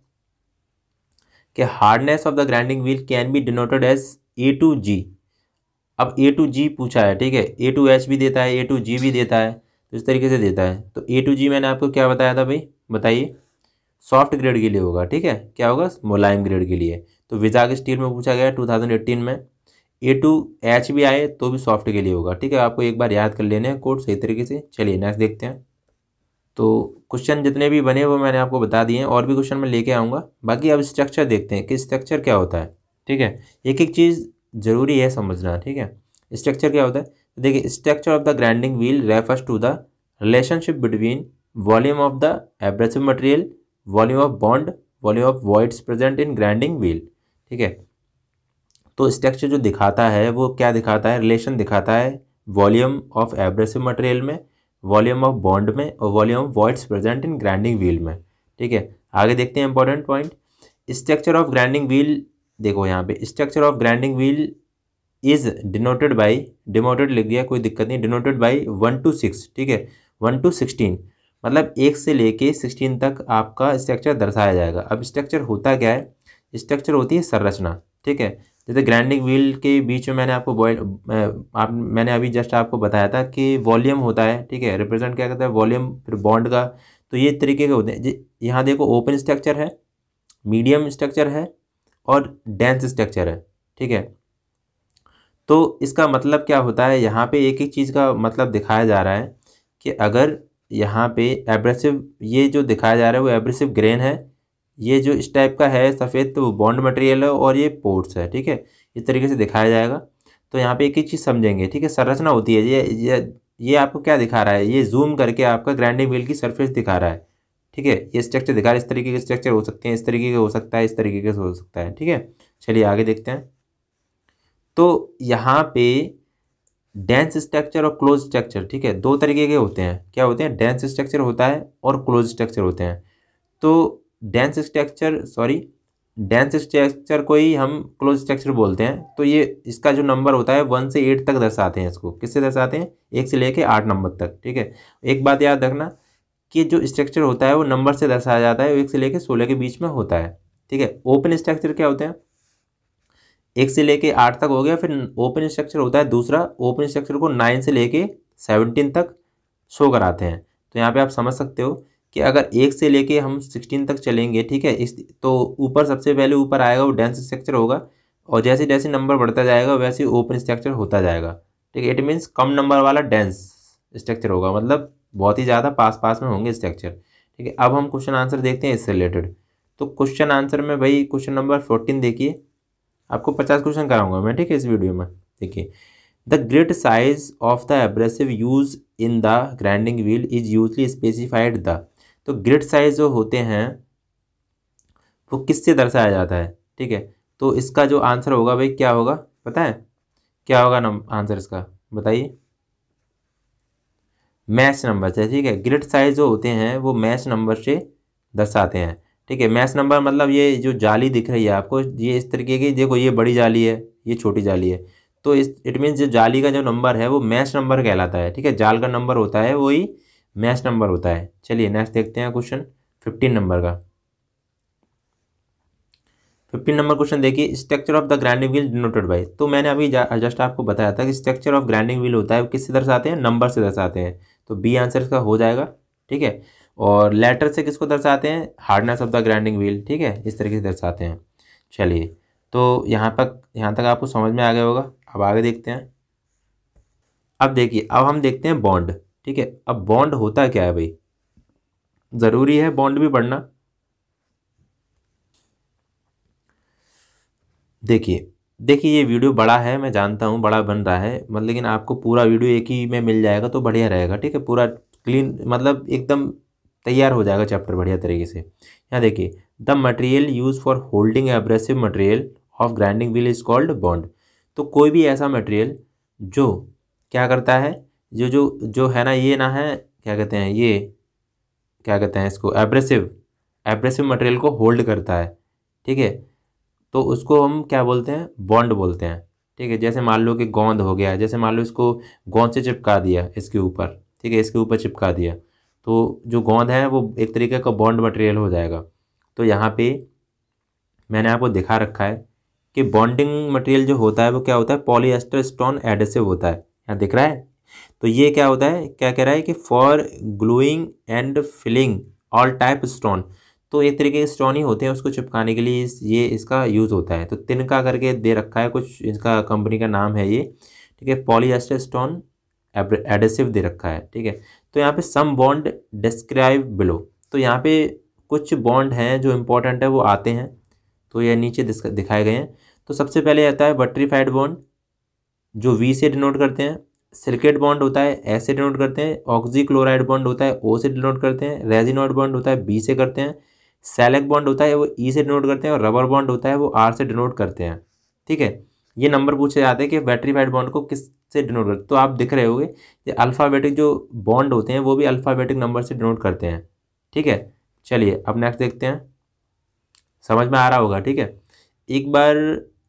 कि hardness of the grinding wheel can be denoted as A to G. अब ए टू जी पूछा है, ठीक है, ए टू एच भी देता है, ए टू जी भी देता है, तो इस तरीके से देता है। तो ए टू जी मैंने आपको क्या बताया था भाई, बताइए, सॉफ्ट ग्रेड के लिए होगा, ठीक है, क्या होगा, मुलायम ग्रेड के लिए। तो विजाग स्टील में पूछा गया टू थाउजेंड एटीन में। ए टू एच भी आए तो भी सॉफ्ट के लिए होगा, ठीक है। आपको एक बार याद कर लेने हैं कोड सही तरीके से। चलिए नेक्स्ट देखते हैं। तो क्वेश्चन जितने भी बने वो मैंने आपको बता दिए हैं, और भी क्वेश्चन मैं लेके आऊँगा। बाकी अब स्ट्रक्चर देखते हैं कि स्ट्रक्चर क्या होता है, ठीक है। एक एक चीज़ ज़रूरी है समझना, ठीक है। स्ट्रक्चर क्या होता है, तो देखिए, structure of the grinding wheel refers to the relationship between volume of the abrasive material, volume of bond, volume of voids present in grinding wheel, ठीक है। तो स्ट्रक्चर जो दिखाता है वो क्या दिखाता है, रिलेशन दिखाता है वॉल्यूम ऑफ एब्रेसिव मटेरियल में, वॉल्यूम ऑफ बॉन्ड में, और volume of voids present in grinding wheel में, ठीक है। आगे देखते हैं important point, structure of grinding wheel. देखो यहाँ पे structure of grinding wheel is denoted by, denoted लिख दिया कोई दिक्कत नहीं, denoted by one to six, ठीक है, वन टू सिक्सटीन, मतलब एक से लेके सिक्सटीन तक आपका स्ट्रक्चर दर्शाया जाएगा। अब स्ट्रक्चर होता क्या है, स्ट्रक्चर होती है संरचना, ठीक है। जैसे ग्राइंडिंग व्हील के बीच में मैंने आपको बॉयल आप मैंने अभी जस्ट आपको बताया था कि वॉल्यूम होता है, ठीक है, रिप्रेजेंट क्या करता है, वॉल्यूम, फिर बॉन्ड का। तो ये तरीके के होते हैं। यहाँ देखो ओपन स्ट्रक्चर है, मीडियम स्ट्रक्चर है, और डेंस स्ट्रक्चर है, ठीक है। तो इसका मतलब क्या होता है, यहाँ पे एक एक चीज़ का मतलब दिखाया जा रहा है कि अगर यहाँ पे एब्रेसिव, ये जो दिखाया जा रहा है वो एब्रेसिव ग्रेन है, ये जो इस टाइप का है सफ़ेद तो वो बॉन्ड मटेरियल है, और ये पोर्ट्स है, ठीक है, इस तरीके से दिखाया जाएगा। तो यहाँ पे एक एक चीज़ समझेंगे, ठीक है। संरचना होती है, ये ये ये आपको क्या दिखा रहा है, ये जूम करके आपका ग्राइंडिंग व्हील की सरफेस दिखा रहा है, ठीक है। ये स्ट्रक्चर दिखा रहा है, इस तरीके के स्ट्रक्चर हो सकते हैं, इस तरीके के हो सकता है, इस तरीके से हो सकता है, ठीक है। चलिए आगे देखते हैं। तो यहाँ पे डेंस स्ट्रक्चर और क्लोज स्ट्रक्चर, ठीक है, दो तरीके के होते हैं। क्या होते हैं, डेंस स्ट्रक्चर होता है और क्लोज स्ट्रक्चर होते हैं। तो dense structure sorry dense structure को ही हम क्लोज स्ट्रक्चर बोलते हैं। तो ये इसका जो नंबर होता है वन से एट तक दर्शाते हैं इसको। किससे दर्शाते हैं? एक से लेके आठ नंबर तक, ठीक है। एक बात याद रखना कि जो स्ट्रक्चर होता है वो नंबर से दर्शाया जाता है, एक से लेके सोलह के बीच में होता है, ठीक है। ओपन स्ट्रक्चर क्या होते हैं? एक से लेके आठ तक हो गया। फिर ओपन स्ट्रक्चर होता है दूसरा, ओपन स्ट्रक्चर को नाइन से लेके सेवनटीन तक शो कराते हैं। तो यहाँ पे आप समझ सकते हो कि अगर एक से लेके हम सिक्सटीन तक चलेंगे, ठीक है, इस तो ऊपर सबसे पहले ऊपर आएगा वो डेंस स्ट्रक्चर होगा, और जैसे जैसे नंबर बढ़ता जाएगा वैसे ओपन स्ट्रक्चर होता जाएगा, ठीक है। इट मीन्स कम नंबर वाला डेंस स्ट्रक्चर होगा, मतलब बहुत ही ज़्यादा पास पास में होंगे स्ट्रक्चर, ठीक है। अब हम क्वेश्चन आंसर देखते हैं इससे रिलेटेड। तो क्वेश्चन आंसर में भाई क्वेश्चन नंबर फोर्टीन देखिए, आपको पचास क्वेश्चन कराऊंगा मैं, ठीक है, इस वीडियो में। देखिए, the grid size of the abrasive use in the grinding wheel is usually specified the. तो ग्रिड साइज जो होते हैं वो किससे दर्शाया जाता है, ठीक है। तो इसका जो आंसर होगा भाई क्या होगा पता है? क्या होगा नम आंसर इसका बताइए? मैच नंबर से, ठीक है। ग्रिड साइज जो होते हैं वो मैच नंबर से दर्शाते हैं, ठीक है। मैच नंबर मतलब ये जो जाली दिख रही है आपको, ये इस तरीके की, देखो ये बड़ी जाली है, ये छोटी जाली है, तो इस इट मीन्स जो जाली का जो नंबर है वो मैच नंबर कहलाता है, ठीक है। जाल का नंबर होता है वही मैच नंबर होता है। चलिए नेक्स्ट देखते हैं क्वेश्चन फिफ्टीन नंबर का। फिफ्टीन नंबर क्वेश्चन देखिए, structure of the grinding wheel denoted by. तो मैंने अभी जस्ट आपको बताया था कि स्ट्रक्चर ऑफ ग्राइंडिंग व्हील होता है वो किससे दर्शाते हैं? नंबर से दर्शाते हैं। तो बी आंसर इसका हो जाएगा, ठीक है। और लेटर से किसको दर्शाते हैं? Hardness of the grinding wheel, ठीक है, इस तरीके से दर्शाते हैं। चलिए, तो यहाँ तक यहाँ तक आपको समझ में आ गया होगा। अब आगे देखते हैं। अब देखिए, अब हम देखते हैं बॉन्ड, ठीक है। अब बॉन्ड होता क्या है भाई? ज़रूरी है बॉन्ड भी पढ़ना। देखिए देखिए ये वीडियो बड़ा है, मैं जानता हूँ बड़ा बन रहा है, मतलब लेकिन आपको पूरा वीडियो एक ही में मिल जाएगा तो बढ़िया रहेगा, ठीक है। पूरा क्लीन मतलब एकदम तैयार हो जाएगा चैप्टर बढ़िया तरीके से। यहाँ देखिए, the material use for holding abrasive material of grinding wheel is called bond. तो कोई भी ऐसा मटेरियल जो क्या करता है, जो जो जो है ना, ये ना है, क्या कहते हैं, ये क्या कहते हैं इसको, एब्रेसिव एब्रेसिव मटेरियल को होल्ड करता है, ठीक है, तो उसको हम क्या बोलते हैं? बॉन्ड बोलते हैं, ठीक है। जैसे मान लो कि गोंद हो गया, जैसे मान लो इसको गोंद से चिपका दिया इसके ऊपर, ठीक है, इसके ऊपर चिपका दिया, तो जो गोंद है वो एक तरीके का बॉन्ड मटेरियल हो जाएगा। तो यहाँ पे मैंने आपको दिखा रखा है कि बॉन्डिंग मटेरियल जो होता है वो क्या होता है? पॉलीएस्टर स्टोन एडेसिव होता है, यहाँ दिख रहा है। तो ये क्या होता है, क्या कह रहा है कि for gluing and filling all type stone. तो एक तरीके के स्टोन ही होते हैं, उसको चिपकाने के लिए इस ये इसका यूज़ होता है। तो तिनका करके दे रखा है कुछ, इसका कंपनी का नाम है ये, ठीक है। पॉलीएस्टर स्टोन एडेसिव दे रखा है, ठीक है। तो यहाँ पे सम बॉन्ड डिस्क्राइब बिलो। तो यहाँ पे कुछ बॉन्ड हैं जो इम्पोर्टेंट है वो आते हैं, तो ये नीचे दिखाए गए हैं। तो सबसे पहले आता है बट्रीफाइड बॉन्ड, जो वी से डिनोट करते हैं। सिलिकेट बॉन्ड होता है, एस से डिनोट करते हैं। ऑक्सी क्लोराइड बॉन्ड होता है, ओ से डिनोट करते हैं। रेजिनॉइड बॉन्ड होता है, बी से करते हैं। सैलेक बॉन्ड होता है वो ई से डिनोट करते हैं, और रबर बॉन्ड होता है वो आर से डिनोट करते हैं, ठीक है। ये नंबर पूछे जाते हैं कि बैटरीफाइड बॉन्ड को किस से डिनोट करते हैं। तो आप दिख रहे होंगे कि अल्फ़ाबेटिक जो बॉन्ड होते हैं वो भी अल्फ़ाबेटिक नंबर से डिनोट करते हैं, ठीक है। चलिए अब नेक्स्ट देखते हैं, समझ में आ रहा होगा, ठीक है। एक बार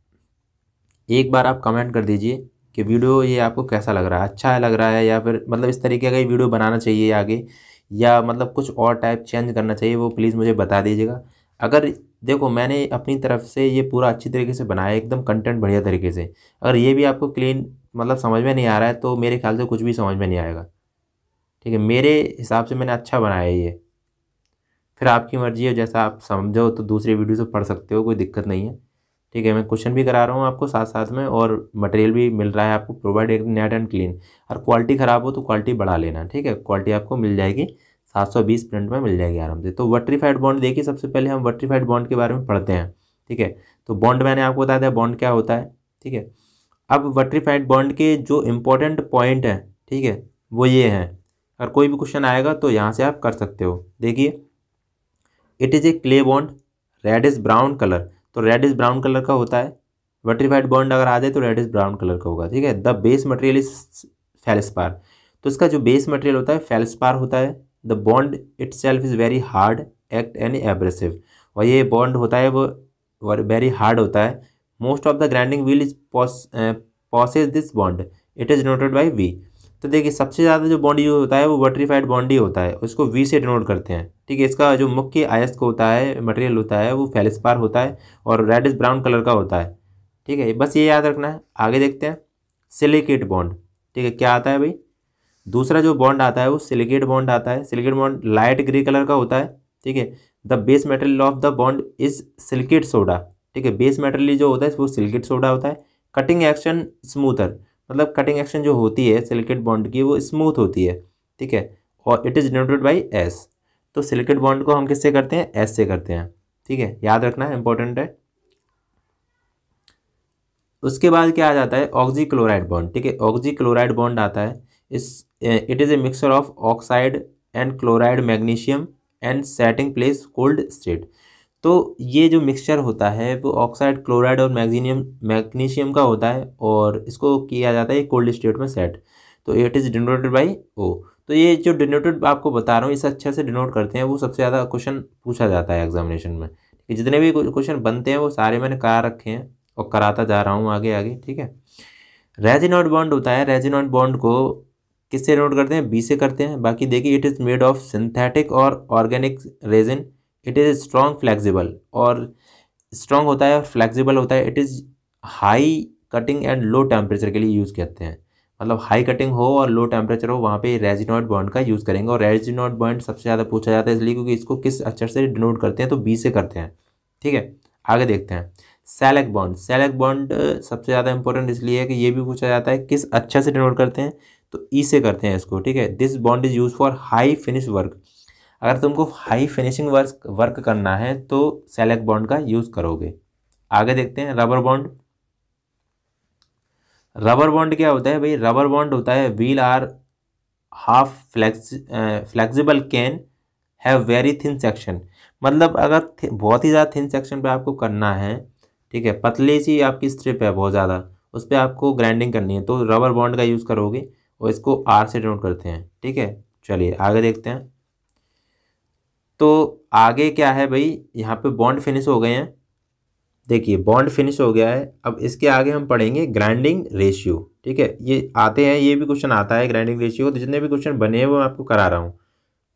एक बार आप कमेंट कर दीजिए कि वीडियो ये आपको कैसा लग रहा है, अच्छा लग रहा है, या फिर मतलब इस तरीके का ही वीडियो बनाना चाहिए आगे, या मतलब कुछ और टाइप चेंज करना चाहिए, वो प्लीज़ मुझे बता दीजिएगा। अगर देखो मैंने अपनी तरफ से ये पूरा अच्छी तरीके से बनाया है, एकदम कंटेंट बढ़िया तरीके से। अगर ये भी आपको क्लीन मतलब समझ में नहीं आ रहा है तो मेरे ख्याल से कुछ भी समझ में नहीं आएगा, ठीक है। मेरे हिसाब से मैंने अच्छा बनाया है ये, फिर आपकी मर्ज़ी है, जैसा आप समझो तो दूसरी वीडियो से पढ़ सकते हो, कोई दिक्कत नहीं है, ठीक है। मैं क्वेश्चन भी करा रहा हूँ आपको साथ साथ में, और मटेरियल भी मिल रहा है आपको प्रोवाइड एक नेट एंड क्लीन। और क्वालिटी ख़राब हो तो क्वालिटी बढ़ा लेना, ठीक है। क्वालिटी आपको मिल जाएगी सात सौ बीस प्रिंट में मिल जाएगी आराम से। तो वर्ट्रीफाइड बॉन्ड देखिए, सबसे पहले हम वर्ट्रीफाइड बॉन्ड के बारे में पढ़ते हैं, ठीक है। तो बॉन्ड मैंने आपको बताया था बॉन्ड क्या होता है, ठीक है। अब वर्ट्रीफाइड बॉन्ड के जो इम्पोर्टेंट पॉइंट हैं, ठीक है, वो ये हैं। अगर कोई भी क्वेश्चन आएगा तो यहाँ से आप कर सकते हो। देखिए, it is a clay bond, reddish brown colour. तो रेडिश ब्राउन कलर का होता है। वर्ट्रीफाइड बॉन्ड अगर आ जाए तो रेडिश ब्राउन कलर का होगा, ठीक है। The base material is feldspar. तो इसका जो बेस मटेरियल होता है फेल्सपार होता है। The bond itself is very hard, act and abrasive. और ये बॉन्ड होता है वो वेरी हार्ड होता है। Most of the grinding wheel is possess this bond, it is denoted by V. तो देखिए सबसे ज़्यादा जो बॉन्ड यूज होता है वो बटरीफाइड बॉन्ड ही होता है, उसको वी से डिनोट करते हैं। ठीक है, इसका जो मुख्य अयस्क होता है, मटेरियल होता है, वो फेलिस्पार होता है और रेडिश ब्राउन कलर का होता है। ठीक है, बस ये याद रखना है। आगे देखते हैं सिलिकेट बॉन्ड। ठीक है, क्या आता है भाई, दूसरा जो बॉन्ड आता है वो सिलिकेट बॉन्ड आता है। Silicate bond light grey colour का होता है। ठीक है, the base material of the bond is silicate soda. ठीक है, बेस मटेरियल जो होता है वो सिलिकेट सोडा होता है। कटिंग एक्शन स्मूथर, मतलब कटिंग एक्शन जो होती है सिलिकेट बॉन्ड की वो स्मूथ होती है। ठीक है, और it is denoted by S. तो सिलिकेट बॉन्ड को हम किससे करते हैं, एस से करते हैं। ठीक है, याद रखना है, इंपॉर्टेंट है। उसके बाद क्या आ जाता है, ऑक्सी क्लोराइड बॉन्ड। ठीक है, ऑक्सी क्लोराइड बॉन्ड आता है। इस it is a mixture of oxide and chloride magnesium and setting place cold state. तो ये जो मिक्सचर होता है वो ऑक्साइड, क्लोराइड और मैग्नीशियम मैग्नीशियम का होता है और इसको किया जाता है कोल्ड स्टेट में सेट। तो it is denoted by O. तो ये जो डिनोटेड आपको बता रहा हूँ इसे अच्छे से डिनोट करते हैं, वो सबसे ज़्यादा क्वेश्चन पूछा जाता है एग्जामिनेशन में। जितने भी क्वेश्चन बनते हैं वो सारे मैंने करा रखे हैं और कराता जा रहा हूँ आगे आगे। ठीक है, रेजिनॉइड बॉन्ड होता है। रेजिनॉइड बॉन्ड को किससे डिनोट करते हैं, बी से करते हैं। बाकी देखिए it is made of synthetic और organic resin. It is strong flexible, और स्ट्रॉन्ग होता है और फ्लेक्सिबल होता है। It is high cutting and low temperature के लिए यूज़ करते हैं, मतलब हाई कटिंग हो और लो टेम्परेचर हो वहाँ पे रेजिनॉइड बॉन्ड का यूज़ करेंगे। और रेजिनॉइड बॉन्ड सबसे ज़्यादा पूछा जाता है इसलिए क्योंकि इसको किस अक्षर से डिनोट करते हैं, तो बी से करते हैं। ठीक है, आगे देखते हैं सैलेक बॉन्ड। सैलेक बॉन्ड सबसे ज़्यादा इंपॉर्टेंट इसलिए है कि ये भी पूछा जाता है किस अक्षर से डिनोट करते हैं, तो ई से करते हैं इसको। ठीक है, this bond is use for high finish work. अगर तुमको हाई फिनिशिंग वर्क वर्क करना है तो सैलेक बॉन्ड का यूज़ करोगे। आगे देखते हैं रबर बॉन्ड। रबर बॉन्ड क्या होता है भाई, रबर बॉन्ड होता है wheel are half flex flexible can have very thin section. मतलब अगर बहुत ही ज़्यादा थिन सेक्शन पे आपको करना है, ठीक है, पतली सी आपकी स्ट्रिप है बहुत ज़्यादा, उस पर आपको ग्राइंडिंग करनी है तो रबर बॉन्ड का यूज़ करोगे और इसको आर से डिनोट करते हैं। ठीक है, चलिए आगे देखते हैं। तो आगे क्या है भाई, यहाँ पे बॉन्ड फिनिश हो गए हैं। देखिए बॉन्ड फिनिश हो गया है, अब इसके आगे हम पढ़ेंगे ग्राइंडिंग रेशियो। ठीक है, ये आते हैं, ये भी क्वेश्चन आता है ग्राइंडिंग रेशियो। तो जितने भी क्वेश्चन बने हैं वो मैं आपको करा रहा हूँ।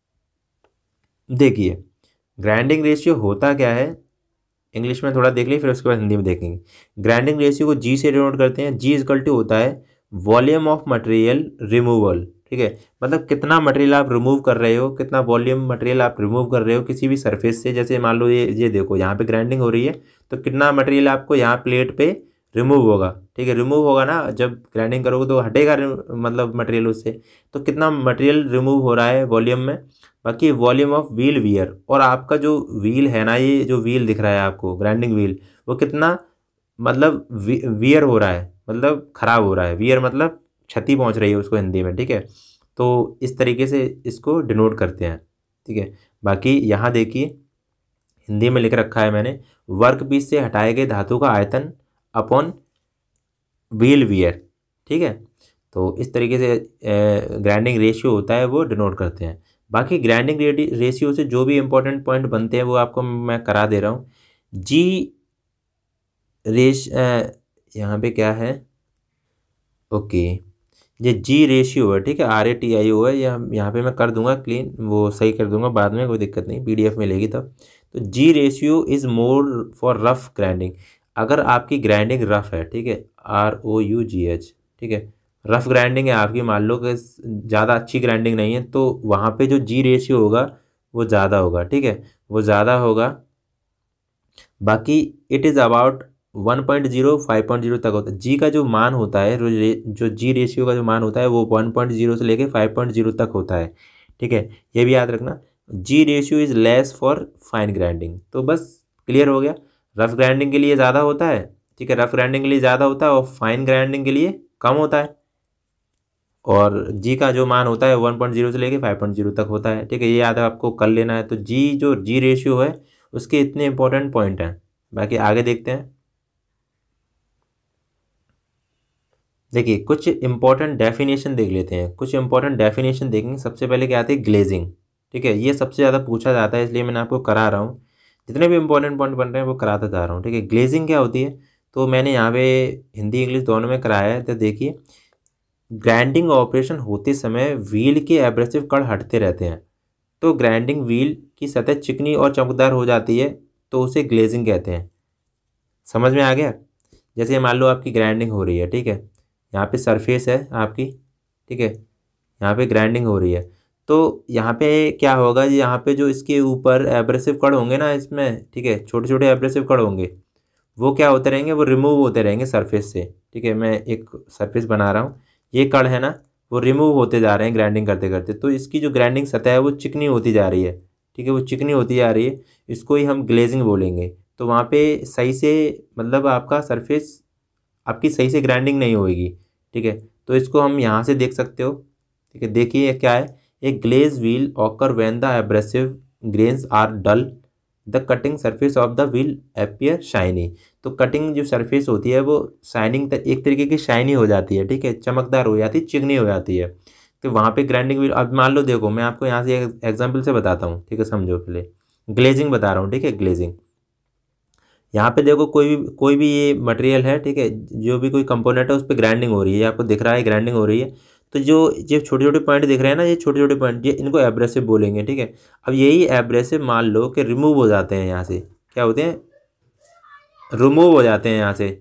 देखिए ग्राइंडिंग रेशियो होता क्या है, इंग्लिश में थोड़ा देख लीजिए फिर उसके बाद हिंदी में देखेंगे। ग्राइंडिंग रेशियो को जी से डिनोट करते हैं। जी इक्वल टू होता है वॉल्यूम ऑफ मटेरियल रिमूवल। ठीक है, मतलब कितना मटेरियल आप रिमूव कर रहे हो, कितना वॉल्यूम मटेरियल आप रिमूव कर रहे हो किसी भी सरफेस से। जैसे मान लो ये ये देखो यहाँ पे ग्राइंडिंग हो रही है तो कितना मटेरियल आपको यहाँ प्लेट पे रिमूव होगा। ठीक है, रिमूव होगा ना, जब ग्राइंडिंग करोगे तो हटेगा मतलब मटेरियल उससे, तो कितना मटेरियल रिमूव हो रहा है वॉल्यूम में। बाकी वॉल्यूम ऑफ व्हील वियर, और आपका जो व्हील है ना, ये जो व्हील दिख रहा है आपको ग्राइंडिंग व्हील, वो कितना मतलब वियर हो रहा है, मतलब ख़राब हो रहा है। वियर मतलब क्षति पहुंच रही है उसको हिंदी में। ठीक है, तो इस तरीके से इसको डिनोट करते हैं। ठीक है, बाकी यहाँ देखिए हिंदी में लिख रखा है मैंने, वर्क पीस से हटाए गए धातु का आयतन अपॉन व्हील वियर। ठीक है, तो इस तरीके से ग्राइंडिंग रेशियो होता है वो डिनोट करते हैं। बाकी ग्राइंडिंग रेशियो से जो भी इंपॉर्टेंट पॉइंट बनते हैं वो आपको मैं करा दे रहा हूँ। जी रेश यहाँ पे क्या है, ओके, ये जी रेशियो है। ठीक है, आर ए टी आई ओ है, यहाँ यहाँ पे मैं कर दूंगा क्लीन, वो सही कर दूंगा बाद में, कोई दिक्कत नहीं, पीडीएफ में लेगी तब। तो G ratio is more for rough grinding. अगर आपकी ग्राइंडिंग रफ है, ठीक है, R O U G H, ठीक है, रफ ग्राइंडिंग है आपकी, मान लो कि ज़्यादा अच्छी ग्राइंडिंग नहीं है, तो वहाँ पे जो जी रेशियो होगा वो ज़्यादा होगा। ठीक है, वो ज़्यादा होगा। बाकी it is about one point zero five point zero तक होता है। जी का जो मान होता है, जो जी रेशियो का जो मान होता है वो वन पॉइंट ज़ीरो से लेके फाइव पॉइंट ज़ीरो तक होता है। ठीक है, ये भी याद रखना। G ratio is less for fine grinding. तो बस क्लियर हो गया, रफ ग्राइंडिंग के लिए ज़्यादा होता है। ठीक है, रफ ग्राइंडिंग के लिए ज़्यादा होता है और फाइन ग्राइंडिंग के लिए कम होता है। और जी का जो मान होता है वन पॉइंट ज़ीरो से लेके फाइव पॉइंट ज़ीरो तक होता है। ठीक है, ये याद आपको कर लेना है। तो जी जो जी रेशियो है उसके इतने इंपॉर्टेंट पॉइंट हैं। बाकी आगे देखते हैं। देखिए कुछ इंपॉर्टेंट डेफिनेशन देख लेते हैं, कुछ इंपॉर्टेंट डेफिनेशन देखेंगे। सबसे पहले क्या आती है, ग्लेजिंग। ठीक है, ये सबसे ज़्यादा पूछा जाता है इसलिए मैंने आपको करा रहा हूँ। जितने भी इंपॉर्टेंट पॉइंट बन रहे हैं वो कराता जा रहा हूँ, ठीक है। ग्लेजिंग क्या होती है, तो मैंने यहाँ पे हिंदी इंग्लिश दोनों में कराया है। तो देखिए, ग्राइंडिंग ऑपरेशन होते समय व्हील के एब्रेसिव कण हटते रहते हैं, तो ग्राइंडिंग व्हील की सतह चिकनी और चमकदार हो जाती है, तो उसे ग्लेजिंग कहते हैं। समझ में आ गया। जैसे मान लो आपकी ग्राइंडिंग हो रही है, ठीक है, यहाँ पे सरफेस है आपकी, ठीक है, यहाँ पे ग्राइंडिंग हो रही है, तो यहाँ पे क्या होगा, यहाँ पे जो इसके ऊपर एब्रेसिव कण होंगे ना इसमें, ठीक है, छोटे छोटे एब्रेसिव कण होंगे, वो क्या होते रहेंगे, वो रिमूव होते रहेंगे सरफेस से, ठीक है। मैं एक सरफेस बना रहा हूँ, ये कण है ना, वो रिमूव होते जा रहे हैं ग्राइंडिंग करते करते, तो इसकी जो ग्राइंडिंग सतह है वो चिकनी होती जा रही है, ठीक है, वो चिकनी होती जा रही है, इसको ही हम ग्लेजिंग बोलेंगे। तो वहाँ पे सही से मतलब आपका सरफेस आपकी सही से ग्राइंडिंग नहीं होएगी, ठीक है। तो इसको हम यहाँ से देख सकते हो, ठीक है। देखिए क्या है, एक glaze wheel occur when the abrasive grains are dull, the cutting surface of the wheel appear shiny. तो कटिंग जो सरफेस होती है वो शाइनिंग एक तरीके की शाइनी हो जाती है, ठीक है, चमकदार हो जाती है, चिकनी हो जाती है। तो वहाँ पे ग्राइंडिंग व्हील, अब मान लो देखो मैं आपको यहाँ से एक एग्जाम्पल से बताता हूँ, ठीक है, समझो। पहले ग्लेजिंग बता रहा हूँ, ठीक है, ग्लेजिंग। यहाँ पे देखो कोई भी कोई भी ये मटेरियल है, ठीक है, जो भी कोई कंपोनेंट है उस पर ग्राइंडिंग हो रही है, आपको दिख रहा है ग्राइंडिंग हो रही है। तो जो ये छोटे छोटे पॉइंट दिख रहे हैं ना, ये छोटे छोटे पॉइंट, ये इनको एब्रेसिव बोलेंगे, ठीक है। अब यही एब्रेसिव मान लो कि रिमूव हो जाते हैं यहाँ से, क्या होते हैं, रिमूव हो जाते हैं यहाँ से,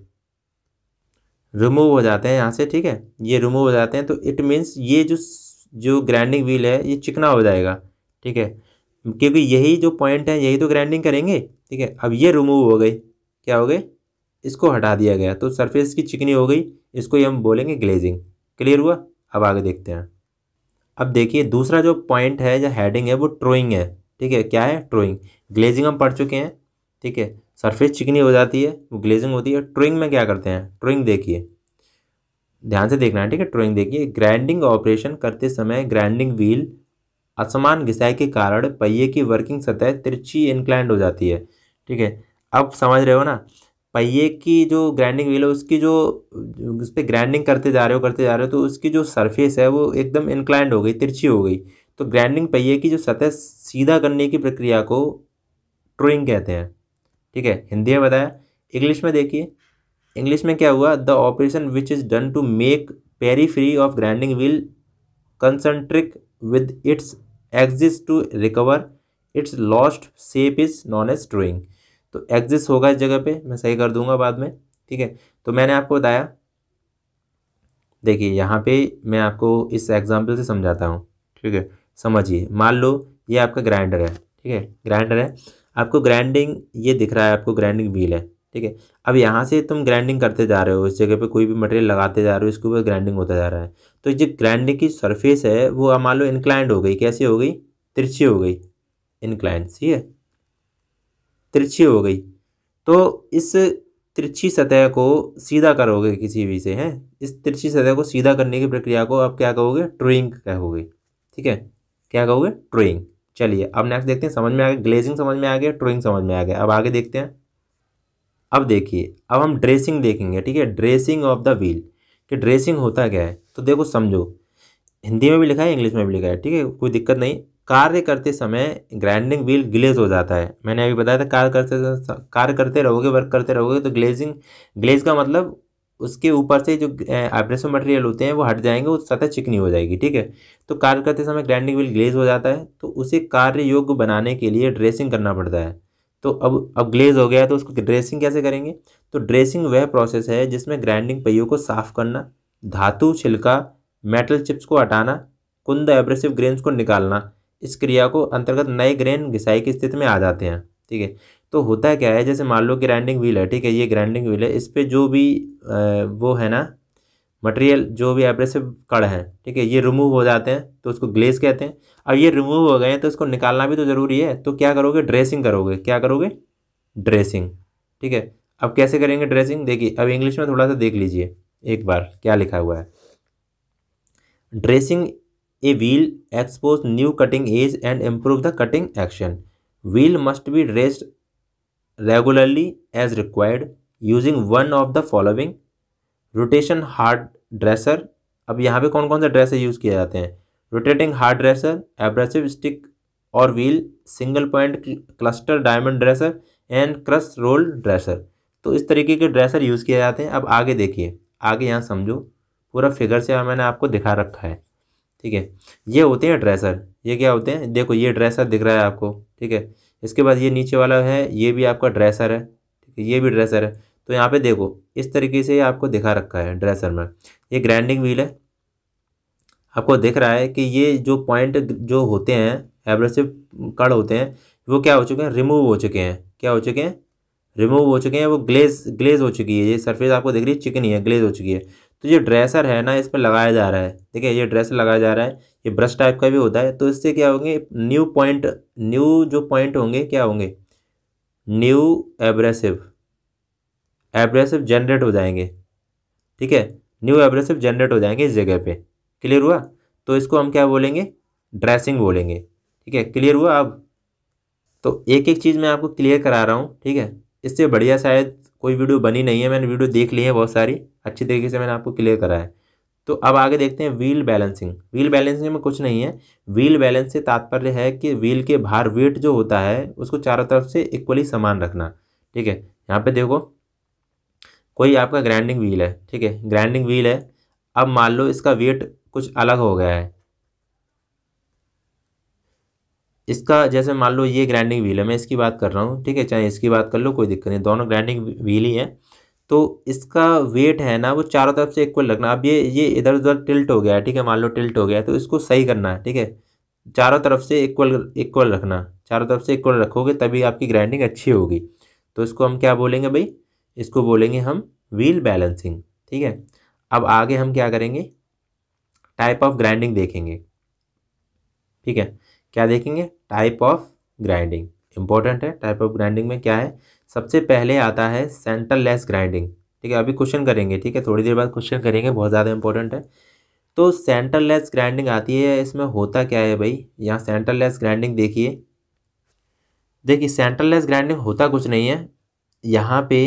रिमूव हो जाते हैं यहाँ से, ठीक है, ये रिमूव हो जाते हैं। तो इट मीन्स ये जो जो ग्राइंडिंग व्हील है ये चिकना हो जाएगा, ठीक है, क्योंकि यही जो पॉइंट है यही तो ग्राइंडिंग करेंगे, ठीक है। अब ये रिमूव हो गई, क्या हो गए, इसको हटा दिया गया, तो सरफेस की चिकनी हो गई, इसको ही हम बोलेंगे ग्लेजिंग। क्लियर हुआ। अब आगे देखते हैं। अब देखिए दूसरा जो पॉइंट है, जो हेडिंग है, वो ट्रोइंग है, ठीक है। क्या है, ट्रोइंग। ग्लेजिंग हम पढ़ चुके हैं, ठीक है, सरफेस चिकनी हो जाती है, वो ग्लेजिंग होती है। ट्रोइंग में क्या करते हैं, ट्रोइंग देखिए, ध्यान से देखना है, ठीक है। ट्रोइंग देखिए, ग्राइंडिंग ऑपरेशन करते समय ग्राइंडिंग व्हील असमान घिसाई के कारण पहिए की वर्किंग सतह तिरछी इंक्लाइंड हो जाती है, ठीक है। अब समझ रहे हो ना, पहिए की जो ग्राइंडिंग व्हील है उसकी जो उस पर ग्राइंडिंग करते जा रहे हो करते जा रहे हो तो उसकी जो सरफेस है वो एकदम इंक्लाइंड हो गई, तिरछी हो गई। तो ग्राइंडिंग पहिए की जो सतह सीधा करने की प्रक्रिया को ट्रोइंग कहते हैं, ठीक है। हिंदी में बताया। इंग्लिश में देखिए, इंग्लिश में क्या हुआ, the operation which is done to make periphery of grinding wheel concentric with its axis to recover its lost shape is known as truing. तो एक्सिस होगा इस जगह पे, मैं सही कर दूंगा बाद में, ठीक है। तो मैंने आपको बताया, देखिए यहाँ पे मैं आपको इस एग्जांपल से समझाता हूँ, ठीक है। समझिए, मान लो ये आपका ग्राइंडर है, ठीक है, ग्राइंडर है, आपको ग्राइंडिंग ये दिख रहा है, आपको ग्राइंडिंग व्हील है, ठीक है। अब यहाँ से तुम ग्राइंडिंग करते जा रहे हो, इस जगह पे कोई भी मटेरियल लगाते जा रहे हो, इसके ऊपर ग्राइंडिंग होता जा रहा है। तो जो ग्राइंडिंग की सरफेस है वो अब मान लो इंक्लाइंड हो गई, कैसी हो गई, तिरछी हो गई, इंक्लाइंड, सी है, तिरछी हो गई। तो इस तिरछी सतह को सीधा करोगे किसी भी से, हैं, इस तिरछी सतह को सीधा करने की प्रक्रिया को आप क्या कहोगे, ट्रोइंग कहोगे, ठीक है। क्या कहोगे, ट्रोइंग। चलिए अब नेक्स्ट देखते हैं, समझ में आ गया, ग्लेजिंग समझ में आ गया, ट्रोइंग समझ में आ गया। अब आगे देखते हैं। अब देखिए, अब हम ड्रेसिंग देखेंगे, ठीक है, ड्रेसिंग ऑफ द व्हील, कि ड्रेसिंग होता क्या है। तो देखो समझो, हिंदी में भी लिखा है, इंग्लिश में भी लिखा है, ठीक है, कोई दिक्कत नहीं। कार्य करते समय ग्राइंडिंग व्हील ग्लेज हो जाता है, मैंने अभी बताया था, कार्य करते कार्य करते रहोगे, वर्क करते रहोगे तो ग्लेजिंग, ग्लेज का मतलब उसके ऊपर से जो एब्रेसिव मटेरियल होते हैं वो हट जाएंगे, वो सतह चिकनी हो जाएगी, ठीक है। तो कार्य करते समय ग्राइंडिंग व्हील ग्लेज हो जाता है, तो उसे कार्य योग्य बनाने के लिए ड्रेसिंग करना पड़ता है। तो अब अब ग्लेज हो गया तो उसको ड्रेसिंग कैसे करेंगे। तो ड्रेसिंग वह प्रोसेस है जिसमें ग्राइंडिंग पहियों को साफ करना, धातु छिलका मेटल चिप्स को हटाना, कुंद एब्रेसिव ग्रेन्स को निकालना, इस क्रिया को अंतर्गत नए ग्रेन घिसाई की स्थिति में आ जाते हैं, ठीक है। तो होता क्या है, जैसे मान लो ग्राइंडिंग व्हील है, ठीक है, ये ग्राइंडिंग व्हील है, इस पर जो भी आ, वो है ना मटेरियल, जो भी एब्रेसिव कण है, ठीक है, ये रिमूव हो जाते हैं तो उसको ग्लेज कहते हैं। अब ये रिमूव हो गए हैं तो इसको निकालना भी तो ज़रूरी है, तो क्या करोगे, ड्रेसिंग करोगे। क्या करोगे, ड्रेसिंग, ठीक है। अब कैसे करेंगे ड्रेसिंग, देखिए अब इंग्लिश में थोड़ा सा देख लीजिए एक बार क्या लिखा हुआ है। Dressing a wheel expose new cutting edge and improve the cutting action. Wheel must be dressed regularly as required using one of the following rotation hard dresser. अब यहाँ पे कौन कौन से ड्रेसर यूज़ किए जाते हैं, rotating hard dresser, abrasive stick और wheel single point cluster diamond dresser and crush roll dresser. तो इस तरीके के ड्रेसर यूज़ किए जाते हैं। अब आगे देखिए, आगे यहाँ समझो, पूरा फिगर से मैंने आपको दिखा रखा है, ठीक है। ये होते हैं ड्रेसर। ये क्या होते हैं, देखो ये ड्रेसर दिख रहा है आपको, ठीक है। इसके बाद ये नीचे वाला है, ये भी आपका ड्रेसर है, ठीक है, ये भी ड्रेसर है। तो यहाँ पे देखो इस तरीके से आपको दिखा रखा है ड्रेसर में। ये ग्राइंडिंग व्हील है, आपको दिख रहा है कि ये जो पॉइंट जो होते हैं, एब्रेसिव कड़ होते हैं, वो क्या हो चुके हैं, रिमूव हो चुके हैं। क्या हो चुके हैं, रिमूव हो चुके हैं। वो ग्लेज ग्लेज हो चुकी है, ये सरफेस आपको दिख रही है चिकनी है, ग्लेज हो चुकी है। तो ये ड्रेसर है ना, इस पर लगाया जा रहा है, ठीक है, ये ड्रेसर लगाया जा रहा है। ये ब्रश टाइप का भी होता है। तो इससे क्या होंगे, न्यू पॉइंट, न्यू जो पॉइंट होंगे क्या होंगे, न्यू एब्रेसिव एब्रेसिव जनरेट हो जाएंगे, ठीक है। न्यू एब्रेसिव जनरेट हो जाएंगे इस जगह पे। क्लियर हुआ। तो इसको हम क्या बोलेंगे, ड्रेसिंग बोलेंगे, ठीक है। क्लियर हुआ। अब तो एक एक चीज़ मैं आपको क्लियर करा रहा हूँ, ठीक है। इससे बढ़िया शायद कोई वीडियो बनी नहीं है, मैंने वीडियो देख ली है बहुत सारी, अच्छी तरीके से मैंने आपको क्लियर करा है। तो अब आगे देखते हैं व्हील बैलेंसिंग। व्हील बैलेंसिंग में कुछ नहीं है। व्हील बैलेंस से तात्पर्य है कि व्हील के भार, वेट जो होता है उसको चारों तरफ से इक्वली समान रखना, ठीक है। यहाँ पे देखो कोई आपका ग्राइंडिंग व्हील है, ठीक है, ग्राइंडिंग व्हील है। अब मान लो इसका वेट कुछ अलग हो गया है, इसका जैसे मान लो ये ग्राइंडिंग व्हील है, मैं इसकी बात कर रहा हूँ, ठीक है, चाहे इसकी बात कर लो कोई दिक्कत नहीं, दोनों ग्राइंडिंग व्हील ही है। तो इसका वेट है ना वो चारों तरफ से इक्वल रखना। अब ये ये इधर उधर टिल्ट हो गया है, ठीक है, मान लो टिल्ट हो गया है, तो इसको सही करना है, ठीक है। चारों तरफ से इक्वल इक्वल रखना, चारों तरफ से इक्वल रखोगे तभी आपकी ग्राइंडिंग अच्छी होगी। तो इसको हम क्या बोलेंगे भाई, इसको बोलेंगे हम व्हील बैलेंसिंग, ठीक है। अब आगे हम क्या करेंगे, टाइप ऑफ ग्राइंडिंग देखेंगे, ठीक है। क्या देखेंगे, टाइप ऑफ ग्राइंडिंग इंपॉर्टेंट है। टाइप ऑफ ग्राइंडिंग में क्या है, सबसे पहले आता है सेंटरलेस ग्राइंडिंग, ठीक है। अभी क्वेश्चन करेंगे, ठीक है, थोड़ी देर बाद क्वेश्चन करेंगे, बहुत ज़्यादा इंपॉर्टेंट है। तो सेंटरलेस ग्राइंडिंग आती है, इसमें होता क्या है भाई, यहाँ सेंटरलेस ग्राइंडिंग देखिए, देखिए सेंटरलेस ग्राइंडिंग होता कुछ नहीं है। यहाँ पे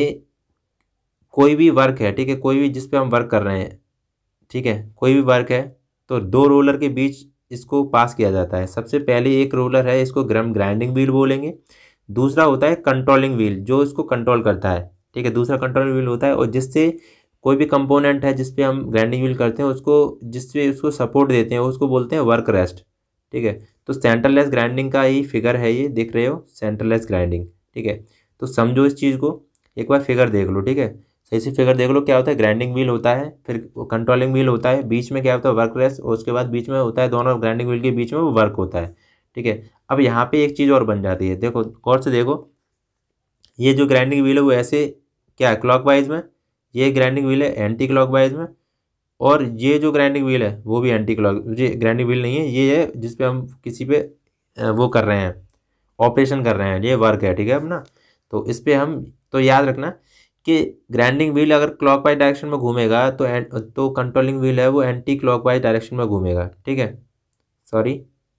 कोई भी वर्क है, ठीक है, कोई भी जिस पे हम वर्क कर रहे हैं, ठीक है, कोई भी वर्क है, तो दो रोलर के बीच इसको पास किया जाता है। सबसे पहले एक रोलर है, इसको ग्रम ग्राइंडिंग व्हील बोलेंगे। दूसरा होता है कंट्रोलिंग व्हील, जो इसको कंट्रोल करता है, ठीक है, दूसरा कंट्रोलिंग व्हील होता है। और जिससे कोई भी कंपोनेंट है जिस पे हम ग्राइंडिंग व्हील करते हैं, उसको जिससे उसको सपोर्ट देते हैं, उसको बोलते हैं वर्क रेस्ट, ठीक है। तो सेंटरलेस ग्राइंडिंग का ही फिगर है, ये देख रहे हो, सेंटरलेस ग्राइंडिंग, ठीक है। तो समझो इस चीज़ को, एक बार फिगर देख लो, ठीक है, सही से फिगर देख लो। क्या होता है, ग्राइंडिंग व्हील होता है, फिर कंट्रोलिंग व्हील होता है, बीच में क्या होता है, वर्क रेस्ट, और उसके बाद बीच में होता है, दोनों ग्राइंडिंग व्हील के बीच में वो वर्क होता है, ठीक है। अब यहाँ पे एक चीज़ और बन जाती है, देखो गौर से देखो, ये जो ग्राइंडिंग व्हील है वो ऐसे क्या है, क्लॉकवाइज में, ये ग्राइंडिंग व्हील है एंटी क्लॉकवाइज में, और ये जो ग्राइंडिंग व्हील है वो भी एंटी क्लॉक, ये ग्राइंडिंग व्हील नहीं है, ये है जिस पे हम किसी पे वो कर रहे हैं, ऑपरेशन कर रहे हैं, ये वर्क है, ठीक है अपना। तो इस पे हम, तो याद रखना कि ग्राइंडिंग व्हील अगर क्लॉकवाइज डायरेक्शन में घूमेगा तो एंड तो कंट्रोलिंग व्हील है वो एंटी क्लॉकवाइज डायरेक्शन में घूमेगा, ठीक है। सॉरी,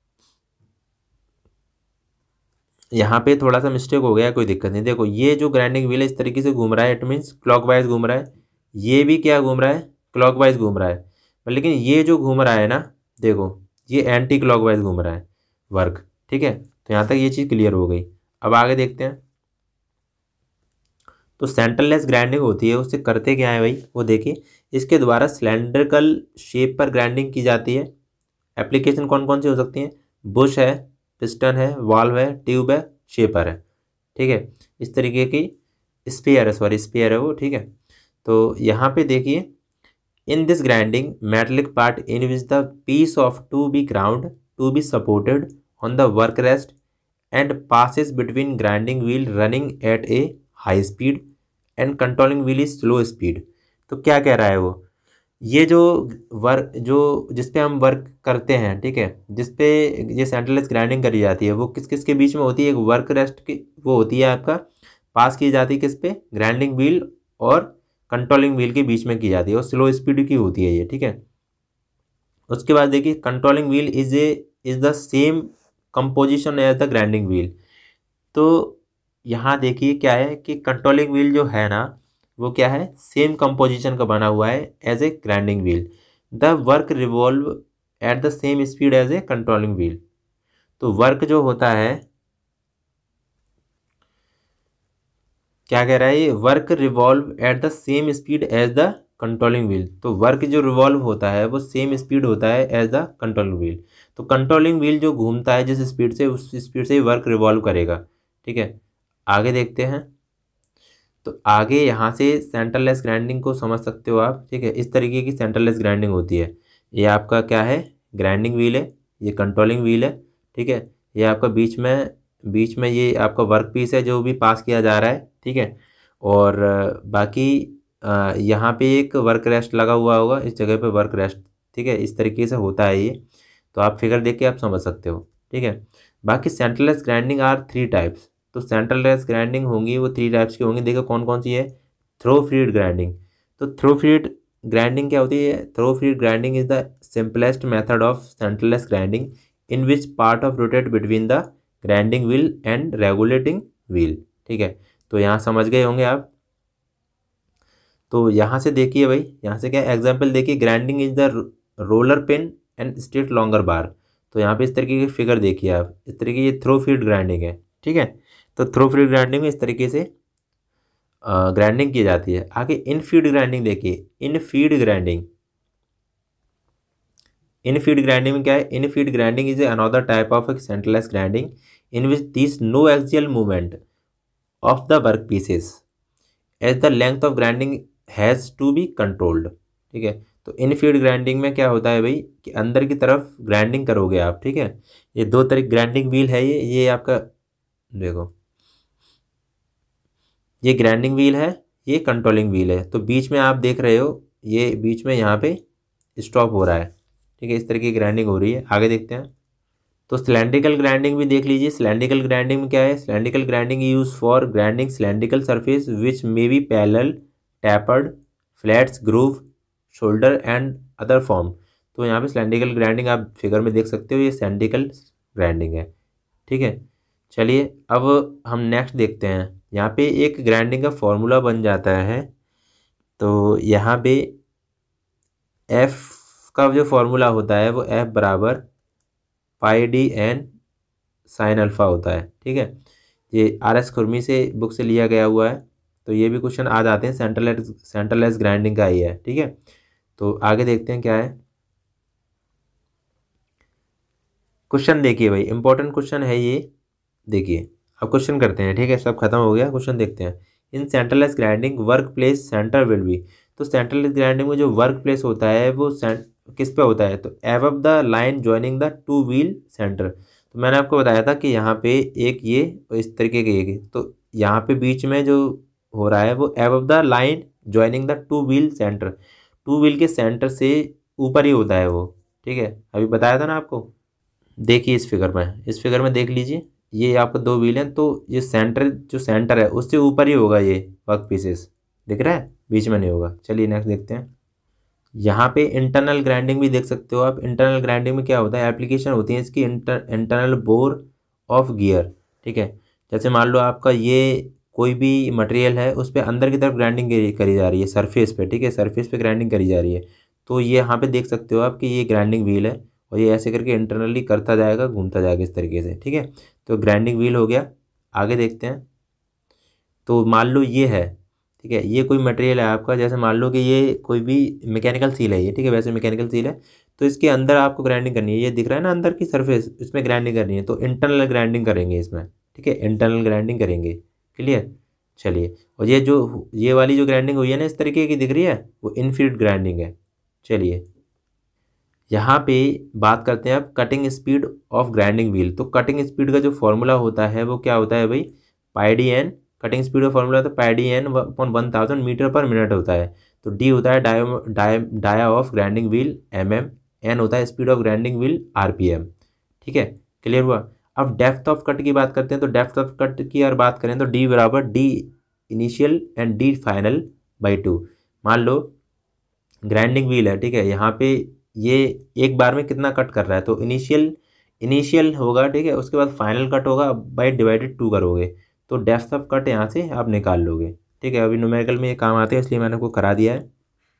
यहाँ पे थोड़ा सा मिस्टेक हो गया, कोई दिक्कत नहीं। देखो ये जो ग्राइंडिंग व्हील है इस तरीके से घूम रहा है, इट मीन्स क्लॉकवाइज घूम रहा है। ये भी क्या घूम रहा है, क्लॉकवाइज घूम रहा है। लेकिन ये जो घूम रहा है ना, देखो ये एंटी क्लॉकवाइज घूम रहा है वर्क, ठीक है। तो यहाँ तक ये चीज़ क्लियर हो गई। अब आगे देखते हैं। तो सेंटरलेस ग्राइंडिंग होती है, उससे करते क्या है भाई, वो देखिए, इसके द्वारा सिलेंड्रिकल शेप पर ग्राइंडिंग की जाती है। एप्लीकेशन कौन कौन सी हो सकती हैं, बुश है, पिस्टन है, वाल्व है, ट्यूब है, शेपर है, ठीक है। इस तरीके की स्पेयर है, सॉरी स्पेयर है वो, ठीक है। तो यहाँ पे देखिए, in this grinding metallic part in which the piece of to be ground to be supported on the work rest and passes between grinding wheel running at a high speed and controlling wheel is slow speed. तो क्या कह रहा है वो, ये जो work जो जिस पे हम वर्क करते हैं, ठीक है, जिस पे ये सेंटरलेस ग्राइंडिंग करी जाती है, वो किस किस के बीच में होती है, एक वर्क रेस्ट की वो होती है आपका, पास की जाती है किस पे, ग्राइंडिंग व्हील और कंट्रोलिंग व्हील के बीच में की जाती है, और स्लो स्पीड की होती है ये, ठीक है। उसके बाद देखिए, controlling wheel is a is the same composition as the grinding wheel. तो यहाँ देखिए क्या है कि कंट्रोलिंग व्हील जो है ना वो क्या है, सेम कंपोजिशन का बना हुआ है as a grinding wheel. The work revolve at the same speed as a controlling wheel. तो वर्क जो होता है क्या कह रहा है ये, work revolve at the same speed as the controlling wheel. तो वर्क जो रिवॉल्व होता है वो सेम स्पीड होता है एज द कंट्रोलिंग व्हील। तो कंट्रोलिंग व्हील जो घूमता है जिस स्पीड से, उस स्पीड से ही वर्क रिवॉल्व करेगा। ठीक है, आगे देखते हैं। तो आगे यहाँ से सेंटरलेस ग्राइंडिंग को समझ सकते हो आप। ठीक है, इस तरीके की सेंटरलेस ग्राइंडिंग होती है। ये आपका क्या है, ग्राइंडिंग व्हील है, ये कंट्रोलिंग व्हील है। ठीक है, ये आपका बीच में बीच में ये आपका वर्क पीस है जो भी पास किया जा रहा है। ठीक है, और बाकी यहाँ पे एक वर्क रेस्ट लगा हुआ होगा, इस जगह पे वर्क रेस्ट। ठीक है, इस तरीके से होता है ये। तो आप फिगर देख के आप समझ सकते हो। ठीक है, बाकी centreless grinding are three types. तो सेंटरलेस ग्राइंडिंग होंगी वो थ्री टाइप्स की होंगी। देखो कौन कौन सी है। Through feed grinding. तो थ्रो फीड ग्राइंडिंग क्या होती है, through feed grinding is the simplest method of centreless grinding in which part of rotate between the grinding wheel and regulating wheel. ठीक है, तो यहाँ समझ गए होंगे आप। तो यहाँ से देखिए भाई, यहाँ से क्या एग्जाम्पल देखिए, grinding is the roller pin and straight longer bar. तो यहाँ पे इस तरीके की फिगर देखिए आप, इस तरीके की थ्रो फीड ग्राइंडिंग है। ठीक है, तो थ्रो फीड ग्राइंडिंग में इस तरीके से ग्राइंडिंग की जाती है। आगे इन फीड ग्राइंडिंग देखिए, in feed grinding in feed grinding में क्या है, in feed grinding is another type of centreless grinding in which this no axial movement of the work pieces as the length of grinding has to be controlled. ठीक है, तो इन feed grinding में क्या होता है भाई कि अंदर की तरफ ग्राइंडिंग करोगे आप। ठीक है, ये दो तरीके ग्राइंडिंग व्हील है, ये ये आपका देखो, ये ग्राइंडिंग व्हील है, ये कंट्रोलिंग व्हील है। तो बीच में आप देख रहे हो, ये बीच में यहाँ पे स्टॉप हो रहा है। ठीक है, इस तरह की ग्राइंडिंग हो रही है। आगे देखते हैं। तो सिलेंड्रिकल ग्राइंडिंग भी देख लीजिए। सिलेंड्रिकल ग्राइंडिंग में क्या है, cylindrical grinding use for grinding cylindrical surface which may be parallel, tapered, flats, groove, shoulder and other form. तो यहाँ पे सिलेंड्रिकल ग्राइंडिंग आप फिगर में देख सकते हो, ये सिलेंड्रिकल ग्राइंडिंग है। ठीक है, चलिए अब हम नेक्स्ट देखते हैं। यहाँ पे एक ग्राइंडिंग का फॉर्मूला बन जाता है। तो यहाँ पे एफ का जो फॉर्मूला होता है वो एफ बराबर pi D N sine alpha होता है। ठीक है, ये आर एस खुरमी से बुक से लिया गया हुआ है। तो ये भी क्वेश्चन आ जाते हैं, सेंटरलेस सेंटरलेस ग्राइंडिंग का ही है। ठीक है, तो आगे देखते हैं क्या है क्वेश्चन। देखिए भाई, इंपॉर्टेंट क्वेश्चन है ये। देखिए अब क्वेश्चन करते हैं। ठीक है, सब खत्म हो गया, क्वेश्चन देखते हैं। In centreless grinding work place centre will be. तो सेंटरलेस ग्राइंडिंग में जो वर्क प्लेस होता है वो किस पे होता है, तो above the line joining the two wheel centre. तो मैंने आपको बताया था कि यहाँ पे एक ये और इस तरीके के एक, तो यहाँ पे बीच में जो हो रहा है वो above the line joining the two wheel centre, two wheel के सेंटर से ऊपर ही होता है वो। ठीक है, अभी बताया था ना आपको। देखिए इस फिगर में, इस फिगर में देख लीजिए, ये आपको दो व्हील हैं, तो ये सेंटर जो सेंटर है उससे ऊपर ही होगा ये वर्क पीसेस, दिख रहा है, बीच में नहीं होगा। चलिए नेक्स्ट देखते हैं। यहाँ पे इंटरनल ग्राइंडिंग भी देख सकते हो आप। इंटरनल ग्राइंडिंग में क्या होता है, एप्लीकेशन होती है इसकी inter internal bore of gear. ठीक है, जैसे मान लो आपका ये कोई भी मटेरियल है, उस पर अंदर की तरफ ग्राइंडिंग करी जा रही है सरफेस पे। ठीक है, सरफेस पे ग्राइंडिंग करी जा रही है। तो ये यहाँ पे देख सकते हो आप कि ये ग्राइंडिंग व्हील है और ये ऐसे करके इंटरनली करता जाएगा, घूमता जाएगा इस तरीके से। ठीक है, तो ग्राइंडिंग व्हील हो गया। आगे देखते हैं। तो मान लो ये है, ठीक है, ये कोई मटेरियल है आपका, जैसे मान लो कि ये कोई भी मैकेनिकल सील है ये। ठीक है, वैसे मैकेनिकल सील है, तो इसके अंदर आपको ग्राइंडिंग करनी है। ये दिख रहा है ना अंदर की सरफेस, इसमें ग्राइंडिंग करनी है। तो इंटरनल ग्राइंडिंग करेंगे इसमें। ठीक है, इंटरनल ग्राइंडिंग करेंगे। क्लियर, चलिए। और ये जो ये वाली जो ग्राइंडिंग हुई है ना इस तरीके की दिख रही है, वो इनफीड ग्राइंडिंग है। चलिए यहाँ पे बात करते हैं अब cutting speed of grinding wheel. तो कटिंग स्पीड का जो फॉर्मूला होता है वो क्या होता है भाई, pi D N. Cutting speed का फॉर्मूला होता है pi D N upon one thousand metre per minute होता है। तो डी होता है dia dia dia of grinding wheel M M, N होता है speed of grinding wheel R P M. ठीक है, क्लियर हुआ। अब डेप्थ ऑफ कट की बात करते हैं। तो डेप्थ ऑफ कट की अगर बात करें तो डी बराबर D initial and D final by two. मान लो ग्राइंडिंग व्हील है, ठीक है, यहाँ पे ये एक बार में कितना कट कर रहा है, तो इनिशियल इनिशियल होगा, ठीक है, उसके बाद फाइनल कट होगा, बाई डिवाइडेड टू करोगे तो डेप्थ ऑफ कट यहाँ से आप निकाल लोगे। ठीक है, अभी न्यूमेरिकल में ये काम आते हैं इसलिए मैंने आपको करा दिया है।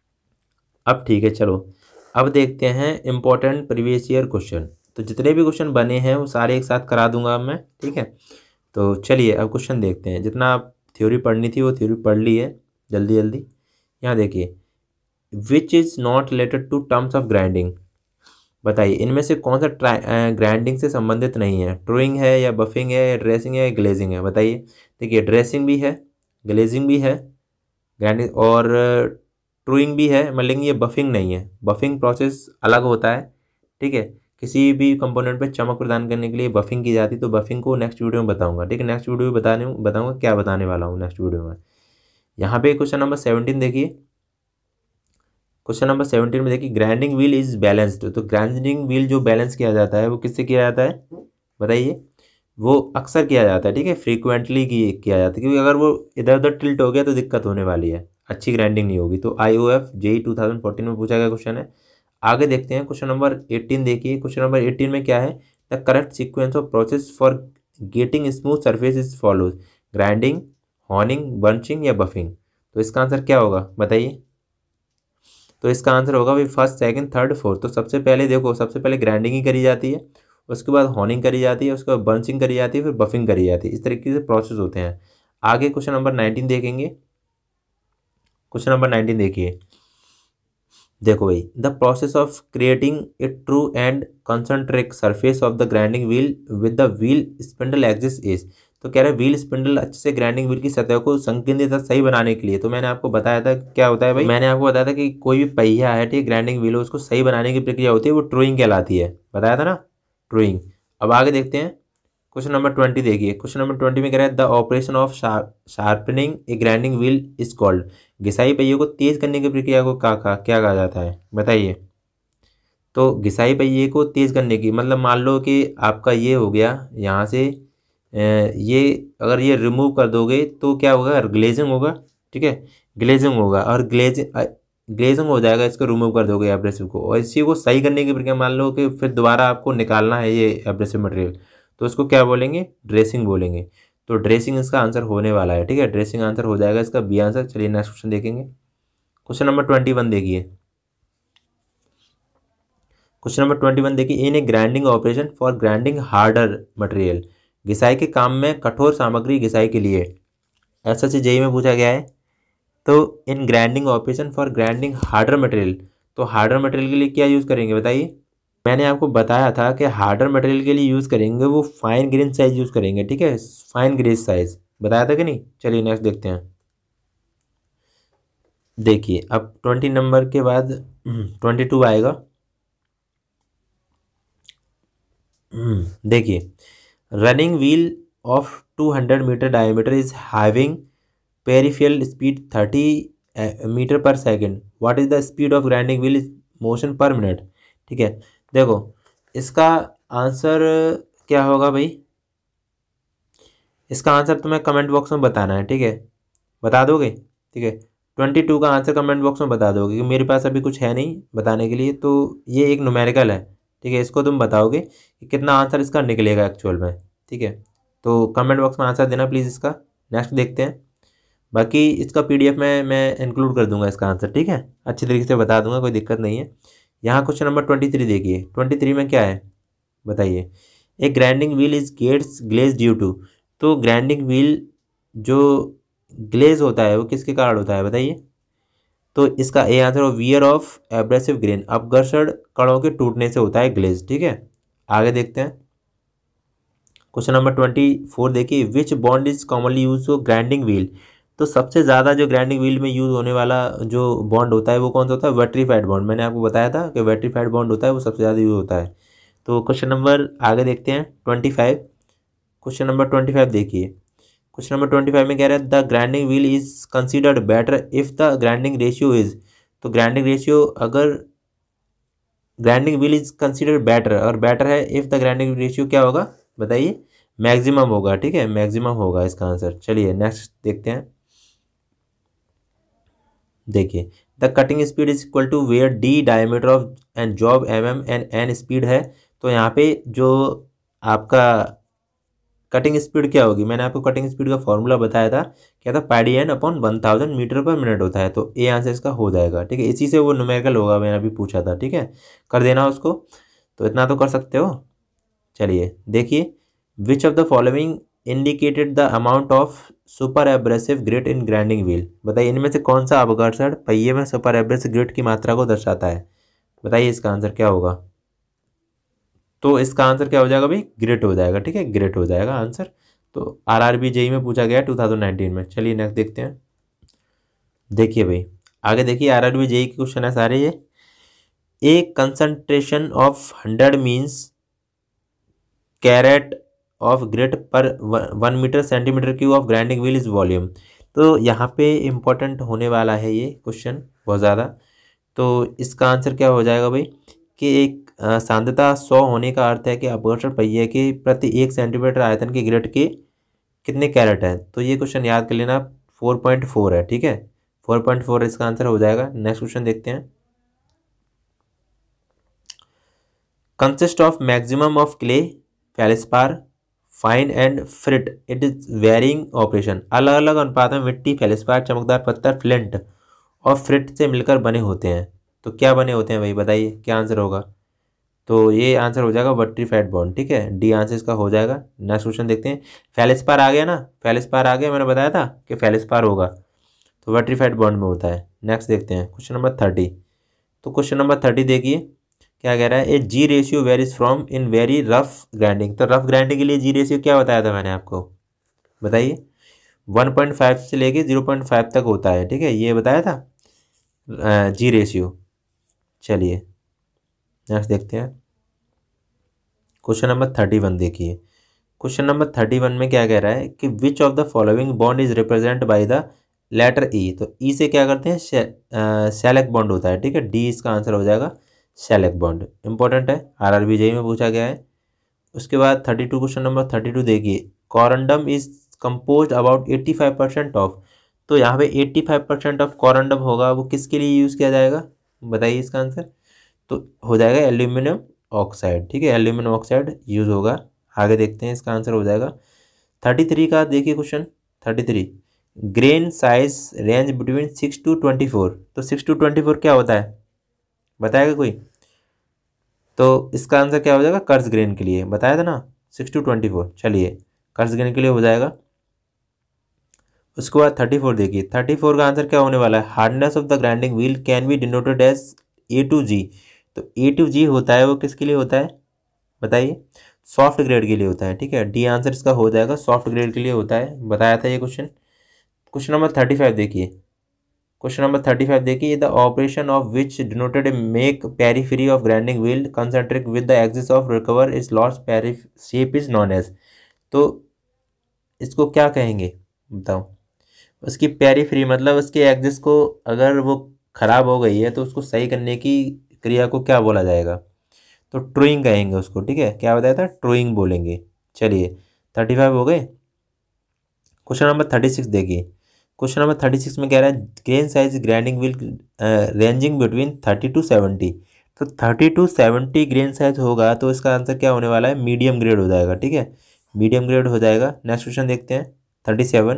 अब ठीक है, चलो अब देखते हैं इंपॉर्टेंट प्रीवियस ईयर क्वेश्चन। तो जितने भी क्वेश्चन बने हैं वो सारे एक साथ करा दूंगा अब मैं। ठीक है, तो चलिए अब क्वेश्चन देखते हैं। जितना आप थ्योरी पढ़नी थी वो थ्योरी पढ़ ली है जल्दी जल्दी। यहाँ देखिए, which is not related to terms of grinding, बताइए इनमें से कौन सा ग्राइंडिंग से संबंधित नहीं है। ट्रूइंग है या बफिंग है या ड्रेसिंग है या ग्लेजिंग है, बताइए। देखिए ड्रेसिंग भी है, ग्लेजिंग भी है, ग्राइंडिंग और ट्रूइंग भी है, मतलब ये बफिंग नहीं है। बफिंग प्रोसेस अलग होता है, ठीक है। किसी भी कंपोनेंट पे चमक प्रदान करने के लिए बफिंग की जाती है, तो बफिंग को नेक्स्ट वीडियो में बताऊंगा, ठीक है। नेक्स्ट वीडियो में बताने बताऊंगा क्या बताने वाला हूँ नेक्स्ट वीडियो में। यहाँ पे क्वेश्चन नंबर सेवनटीन देखिए, क्वेश्चन नंबर सेवनटीन में देखिए, ग्राइंडिंग व्हील इज बैलेंस्ड। तो ग्राइंडिंग व्हील जो बैलेंस किया जाता है वो किससे किया जाता है, बताइए। वो अक्सर किया जाता है, ठीक है, फ्रीक्वेंटली किया जाता है, क्योंकि अगर वो इधर उधर टिल्ट हो गया तो दिक्कत होने वाली है, अच्छी ग्राइंडिंग नहीं होगी। तो I O F JE two thousand fourteen में पूछा गया क्वेश्चन है। आगे देखते हैं क्वेश्चन नंबर एटीन देखिए, क्वेश्चन नंबर एटीन में क्या है, the correct sequence of process for getting smooth surface is follows, grinding, honing, bunching या बफिंग। तो इसका आंसर क्या होगा, बताइए। तो इसका आंसर होगा भाई फर्स्ट, सेकंड, थर्ड, फोर्थ। तो सबसे पहले देखो, सबसे पहले ग्राइंडिंग ही करी जाती है, उसके बाद हॉर्निंग करी जाती है, उसके बाद बंचिंग करी जाती है, फिर बफिंग करी जाती है। इस तरीके से प्रोसेस होते हैं। आगे क्वेश्चन नंबर नाइनटीन देखेंगे, क्वेश्चन नंबर नाइनटीन देखिए, देखो भाई, the process of creating a true and concentric surface of the grinding wheel with the wheel spindle axis is. तो कह रहे हैं व्हील स्पिंडल अच्छे से ग्राइंडिंग व्हील की सतह को संकीर्ण तथा सही बनाने के लिए, तो मैंने आपको बताया था क्या होता है भाई, मैंने आपको बताया था कि कोई भी पहिया है, ठीक है, ग्राइंडिंग व्हील, उसको सही बनाने की प्रक्रिया होती है, वो ट्रूइंग कहलाती है, बताया था ना, ट्रूइंग। अब आगे देखते हैं क्वेश्चन नंबर ट्वेंटी देखिए, क्वेश्चन नंबर ट्वेंटी में कह रहा है the operation of sharpening a grinding wheel is called, घिसाई पहिए को तेज करने की प्रक्रिया को क्या कहा क्या कहा जाता है, बताइए। तो घिसाई पहिए को तेज करने की मतलब, मान लो कि आपका ये हो गया यहाँ से, ये अगर ये रिमूव कर दोगे तो क्या होगा, ग्लेजिंग होगा, ठीक है, ग्लेजिंग होगा। और ग्लेजिंग ग्लेजिंग हो जाएगा, इसको रिमूव कर दोगे एब्रेसिव को, और इसी को सही करने की प्रक्रिया, मान लो कि फिर दोबारा आपको निकालना है ये एब्रेसिव मटेरियल, तो इसको क्या बोलेंगे, ड्रेसिंग बोलेंगे। तो ड्रेसिंग इसका आंसर होने वाला है, ठीक है, ड्रेसिंग आंसर हो जाएगा इसका बी आंसर। चलिए नेक्स्ट क्वेश्चन देखेंगे, क्वेश्चन नंबर ट्वेंटी वन देखिए, क्वेश्चन नंबर ट्वेंटी वन देखिए, in a grinding operation for grinding harder material, घिसाई के काम में कठोर सामग्री घिसाई के लिए, ऐसा से जेई में पूछा गया है। तो in grinding operation for grinding harder material, तो हार्डर मटेरियल के लिए क्या यूज़ करेंगे, बताइए। मैंने आपको बताया था कि हार्डर मटेरियल के लिए यूज़ करेंगे वो फाइन ग्रेन साइज यूज़ करेंगे, ठीक है, फाइन ग्रेन साइज, बताया था कि नहीं। चलिए नेक्स्ट देखते हैं, देखिए अब ट्वेंटी नंबर के बाद ट्वेंटी टू आएगा। देखिए, running wheel of two hundred metre diameter is having peripheral speed thirty metre per second, what is the speed of grinding wheel is motion per minute, ठीक है। देखो इसका आंसर क्या होगा भाई, इसका आंसर तुम्हें कमेंट बॉक्स में बताना है, ठीक है, बता दोगे, ठीक है। ट्वेंटी टू का आंसर कमेंट बॉक्स में बता दोगे, क्योंकि मेरे पास अभी कुछ है नहीं बताने के लिए, तो ये एक न्यूमेरिकल है, ठीक है, इसको तुम बताओगे कि कितना आंसर इसका निकलेगा एक्चुअल में, ठीक है। तो कमेंट बॉक्स में आंसर देना प्लीज़ इसका। नेक्स्ट देखते हैं, बाकी इसका पीडीएफ में मैं इंक्लूड कर दूंगा इसका आंसर, ठीक है, अच्छी तरीके से बता दूंगा, कोई दिक्कत नहीं है। यहाँ क्वेश्चन नंबर ट्वेंटी थ्री देखिए, ट्वेंटी थ्री में क्या है, बताइए। A grinding wheel is gets glaze due to, तो ग्राइंडिंग व्हील जो ग्लेज होता है वो किसके कारण होता है, बताइए। तो इसका A answer wear of abrasive grain, अपघर्षण कणों के टूटने से होता है ग्लेज, ठीक है। आगे देखते हैं क्वेश्चन नंबर ट्वेंटी फोर देखिए, which bond is commonly use for grinding wheel, तो सबसे ज़्यादा जो ग्राइंडिंग व्हील में यूज़ होने वाला जो बॉन्ड होता है वो कौन सा होता है, वेट्रीफाइड बॉन्ड। मैंने आपको बताया था कि वेट्रीफाइड बॉन्ड होता है वो सबसे ज़्यादा यूज़ होता है। तो क्वेश्चन नंबर आगे देखते हैं twenty five, question number twenty five देखिए, क्वेश्चन नंबर ट्वेंटी फाइव में कह रहा है the grinding wheel is considered better if the grinding ratio is, तो ग्राइंडिंग रेशियो अगर grinding wheel is considered better, अगर बेटर है इफ़ द ग्राइंडिंग रेशियो क्या होगा, बताइए, मैक्सिमम होगा, ठीक है, मैक्सिमम होगा इसका आंसर। चलिए नेक्स्ट देखते हैं, देखिए the cutting speed is equal to where D diameter of and job M M and N speed है। तो यहाँ पे जो आपका कटिंग स्पीड क्या होगी, मैंने आपको कटिंग स्पीड का फॉर्मूला बताया था, क्या था, pi D N upon one thousand metre per minute होता है। तो ए आंसर इसका हो जाएगा, ठीक है, इसी से वो न्यूमेरिकल होगा, मैंने अभी पूछा था, ठीक है, कर देना उसको, तो इतना तो कर सकते हो। चलिए देखिए, which of the following indicated the amount of super abrasive grit in grinding wheel. बताइए इनमें से कौन सा अपघर्षण पहिए में सुपर एब्रेसिव ग्रिट की मात्रा को दर्शाता है। बताइए इसका आंसर क्या होगा। तो इसका आंसर क्या हो जाएगा भाई, ग्रिट हो जाएगा। ठीक है, ग्रिट हो जाएगा आंसर। तो आरआरबी जेई में पूछा गया टू थाउजेंड नाइनटीन में। चलिए नेक्स्ट देखते हैं। देखिए भाई आगे देखिए, आरआरबी जेई के क्वेश्चन है सारे ये। A concentration of hundred means carat of grit per one metre centimetre cube of grinding wheel is volume. तो यहाँ पे इम्पोर्टेंट होने वाला है ये क्वेश्चन बहुत ज़्यादा। तो इसका आंसर क्या हो जाएगा भाई कि एक सांद्रता सौ होने का अर्थ है कि अपघर्षण पहिए के प्रति एक सेंटीमीटर आयतन के ग्रिट के कितने कैरेट हैं। तो ये क्वेश्चन याद कर लेना, फोर पॉइंट फोर है। ठीक है, फोर पॉइंट फोर इसका आंसर हो जाएगा। नेक्स्ट क्वेश्चन देखते हैं। Consist of maximum of clay, feldspar, fine and frit it is wearing operation. अलग अलग अनुपात में मिट्टी, फेलिस्पार, चमकदार पत्थर, फ्लिंट और फ्रिट से मिलकर बने होते हैं। तो क्या बने होते हैं भाई, बताइए क्या आंसर होगा। तो ये आंसर हो जाएगा वर्टिफाइड बॉन्ड। ठीक है, डी आंसर इसका हो जाएगा। नेक्स्ट क्वेश्चन देखते हैं। फेलिस्पार आ गया ना, फेलिस्पार आ गया, मैंने बताया था कि फेलिस्पार होगा, तो वर्टिफाइड बॉन्ड में होता है। नेक्स्ट देखते हैं क्वेश्चन नंबर थर्टी। तो क्वेश्चन नंबर थर्टी देखिए क्या कह रहा है। A G ratio varies from in very rough grinding. तो रफ ग्राइंडिंग के लिए जी रेशियो क्या बताया था मैंने आपको, बताइए। वन पॉइंट फाइव से लेके जीरो पॉइंट फाइव तक होता है। ठीक है, ये बताया था जी रेशियो। चलिए नेक्स्ट देखते हैं। क्वेश्चन नंबर थर्टी वन देखिए। क्वेश्चन नंबर थर्टी वन में क्या कह रहा है कि which of the following bond is represent by the letter E. तो ई से क्या करते हैं, सेलेक बॉन्ड होता है। ठीक है, डी इसका आंसर हो जाएगा, सेलेक बॉन्ड। इंपॉर्टेंट है, आरआरबी जेई में पूछा गया है। उसके बाद thirty two question number thirty two देखिए। Corundum is compose about eighty five percent of. तो यहाँ पे eighty five percent of corundum होगा, वो किसके लिए यूज़ किया जाएगा, बताइए इसका आंसर। तो हो जाएगा एल्यूमिनियम ऑक्साइड। ठीक है, एल्यूमिनियम ऑक्साइड यूज़ होगा। आगे देखते हैं, इसका आंसर हो जाएगा थर्टी थ्री का। देखिए question thirty three, grain size range between six to twenty four. तो सिक्स टू ट्वेंटी फोर क्या होता है, बताएगा कोई। तो इसका आंसर क्या हो जाएगा, कर्ज ग्रेन के लिए बताया था ना, सिक्स टू ट्वेंटी फोर। चलिए कर्ज ग्रेन के लिए हो जाएगा। उसके बाद थर्टी फोर देखिए। थर्टी फोर का आंसर क्या होने वाला है, hardness of the grinding wheel can be denoted as A to G. तो ए टू जी होता है वो किसके लिए होता है, बताइए। सॉफ्ट ग्रेड के लिए होता है। ठीक है, डी आंसर इसका हो जाएगा, सॉफ्ट ग्रेड के लिए होता है, बताया था ये question. Question number thirty five देखिए। क्वेश्चन नंबर थर्टी फाइव देखिए। The operation of which denoted make periphery of grinding wheel concentric with the axis of recover is lost peri shape is known as. तो इसको क्या कहेंगे बताओ। उसकी periphery मतलब उसके एक्सिस को अगर वो खराब हो गई है तो उसको सही करने की क्रिया को क्या बोला जाएगा, तो ट्रूइंग कहेंगे उसको। ठीक है, क्या बताया था, ट्रूइंग बोलेंगे। चलिए थर्टी फाइव हो गए। क्वेश्चन नंबर थर्टी सिक्स देखिए। क्वेश्चन नंबर थर्टी सिक्स में कह रहा है grain size grinding wheel ranging between thirty to seventy. तो thirty to seventy grain size होगा, तो इसका आंसर क्या होने वाला है, मीडियम ग्रेड हो जाएगा। ठीक है, मीडियम ग्रेड हो जाएगा। नेक्स्ट क्वेश्चन देखते हैं थर्टी सेवन।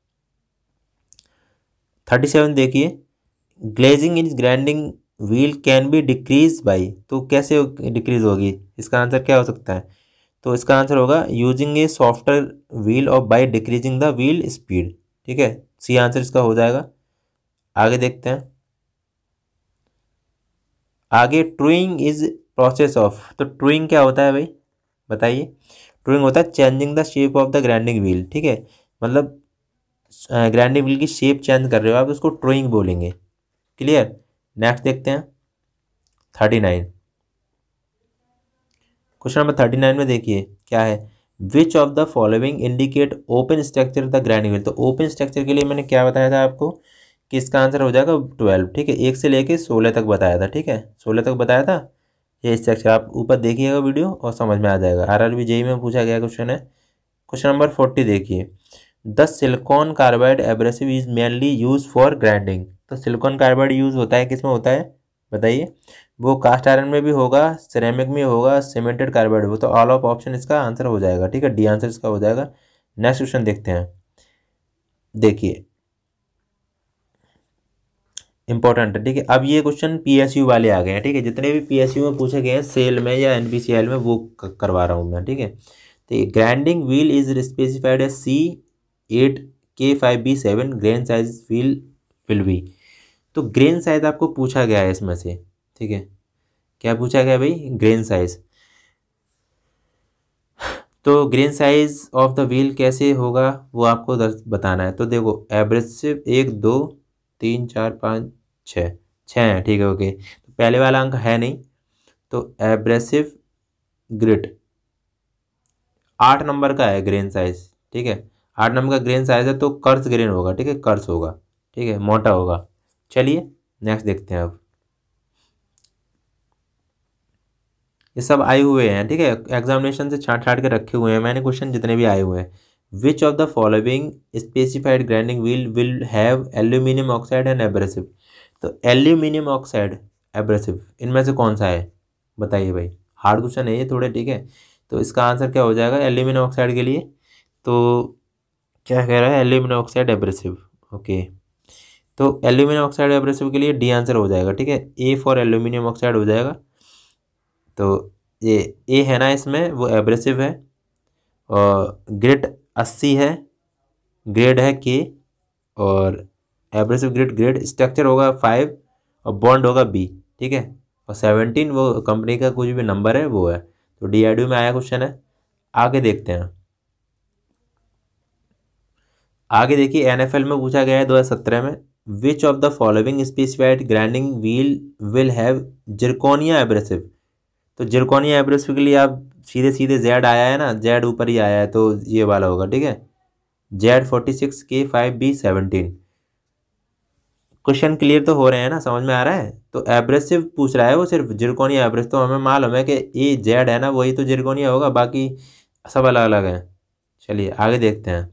थर्टी सेवन देखिए। Glazing in grinding wheel can be decrease by. तो कैसे डिक्रीज होगी, इसका आंसर क्या हो सकता है। तो इसका आंसर होगा यूजिंग ए सॉफ्टवेयर व्हील और by decreasing the wheel speed. ठीक है, सी आंसर इसका हो जाएगा। आगे देखते हैं। आगे ट्रूइंग इज प्रोसेस ऑफ। तो ट्रूइंग क्या होता है भाई, बताइए। ट्रूइंग होता है changing the shape of the grinding wheel. ठीक है, मतलब ग्राइंडिंग व्हील की शेप चेंज कर रहे हो आप, उसको ट्रूइंग बोलेंगे। क्लियर। नेक्स्ट देखते हैं thirty nine. Question number thirty nine में देखिए क्या है। Which of the following indicate open structure the grinding wheel. तो ओपन स्ट्रक्चर के लिए मैंने क्या बताया था आपको कि इसका आंसर हो जाएगा ट्वेल्व। ठीक है, एक से लेके सोलह तक बताया था। ठीक है, सोलह तक बताया था ये स्ट्रक्चर। आप ऊपर देखिएगा वीडियो और समझ में आ जाएगा। आरआरबी जेई में पूछा गया क्वेश्चन है। क्वेश्चन नंबर फोर्टी देखिए। The silicon carbide abrasive is mainly use for grinding. तो सिलिकॉन कार्बाइड यूज होता है किस में होता है, बताइए। वो कास्ट आयरन में भी होगा, सिरेमिक में होगा, सीमेंटेड कार्बाइड हो। तो ऑल ऑफ ऑप्शन इसका आंसर हो जाएगा। ठीक है, डी आंसर इसका हो जाएगा। नेक्स्ट क्वेश्चन देखते हैं। देखिए इंपॉर्टेंट है। ठीक है, अब ये क्वेश्चन पीएसयू वाले आ गए हैं। ठीक है, जितने भी पीएसयू में पूछे गए हैं सेल में या एनपीसीएल में वो करवा रहा हूँ मैं। ठीक है, तो grinding wheel is specified as C eight K five B seven, grain size wheel will be. तो ग्रेन साइज आपको पूछा गया है इसमें से, ठीक है, क्या पूछा गया भाई, ग्रेन साइज। तो grain size of the wheel कैसे होगा वो आपको दस बताना है। तो देखो एब्रेसिव एक दो तीन चार पाँच छः, छः है, ठीक है, ओके। तो पहले वाला अंक है नहीं, तो एब्रेसिव ग्रिट आठ नंबर का है ग्रेन साइज, ठीक है, आठ नंबर का ग्रेन साइज है, तो कर्स ग्रेन होगा, ठीक है, कर्स होगा, ठीक है, मोटा होगा। चलिए नेक्स्ट देखते हैं अब। ये सब आए हुए हैं, ठीक है, एग्जामिनेशन से छांट छाट के रखे हुए हैं मैंने क्वेश्चन जितने भी आए हुए हैं। Which of the following specified grinding wheel will have aluminium oxide and abrasive. तो एल्यूमिनियम ऑक्साइड एब्रेसिव इनमें से कौन सा है बताइए भाई, हार्ड क्वेश्चन है ये थोड़े, ठीक है। तो इसका आंसर क्या हो जाएगा एल्यूमिनियम ऑक्साइड के लिए, तो क्या कह रहा है एल्यूमिनियम ऑक्साइड एब्रेसिव, ओके। तो एल्यूमिनियम ऑक्साइड एब्रेसिव के लिए डी आंसर हो जाएगा, ठीक है, ए फॉर एल्यूमिनियम ऑक्साइड हो जाएगा। तो ये ए है ना इसमें, वो एब्रेसिव है, और ग्रेड अस्सी है, ग्रेड है के, और एब्रेसिव ग्रेड ग्रेड स्ट्रक्चर होगा फाइव, और बॉन्ड होगा बी, ठीक है, और सेवनटीन वो कंपनी का कुछ भी नंबर है वो है। तो डी आई डी में आया क्वेश्चन है। आगे देखते हैं, आगे देखिए एन एफ एल में पूछा गया है दो हज़ार सत्रह में, which of the following specified grinding wheel will have zirconia abrasive. तो जिरकोनिया एब्रेसिव के लिए आप सीधे सीधे जेड आया है ना, जेड ऊपर ही आया है, तो ये वाला होगा, ठीक है, Z forty six K five B seventeen. Question clear तो हो रहे हैं ना, समझ में आ रहा है। तो एब्रेसिव पूछ रहा है वो सिर्फ जिरकोनिया एब्रेसिव, तो हमें मालूम है कि ये जेड है ना, वही तो जिरकोनिया होगा, बाकी सब अलग अलग हैं। चलिए आगे देखते हैं,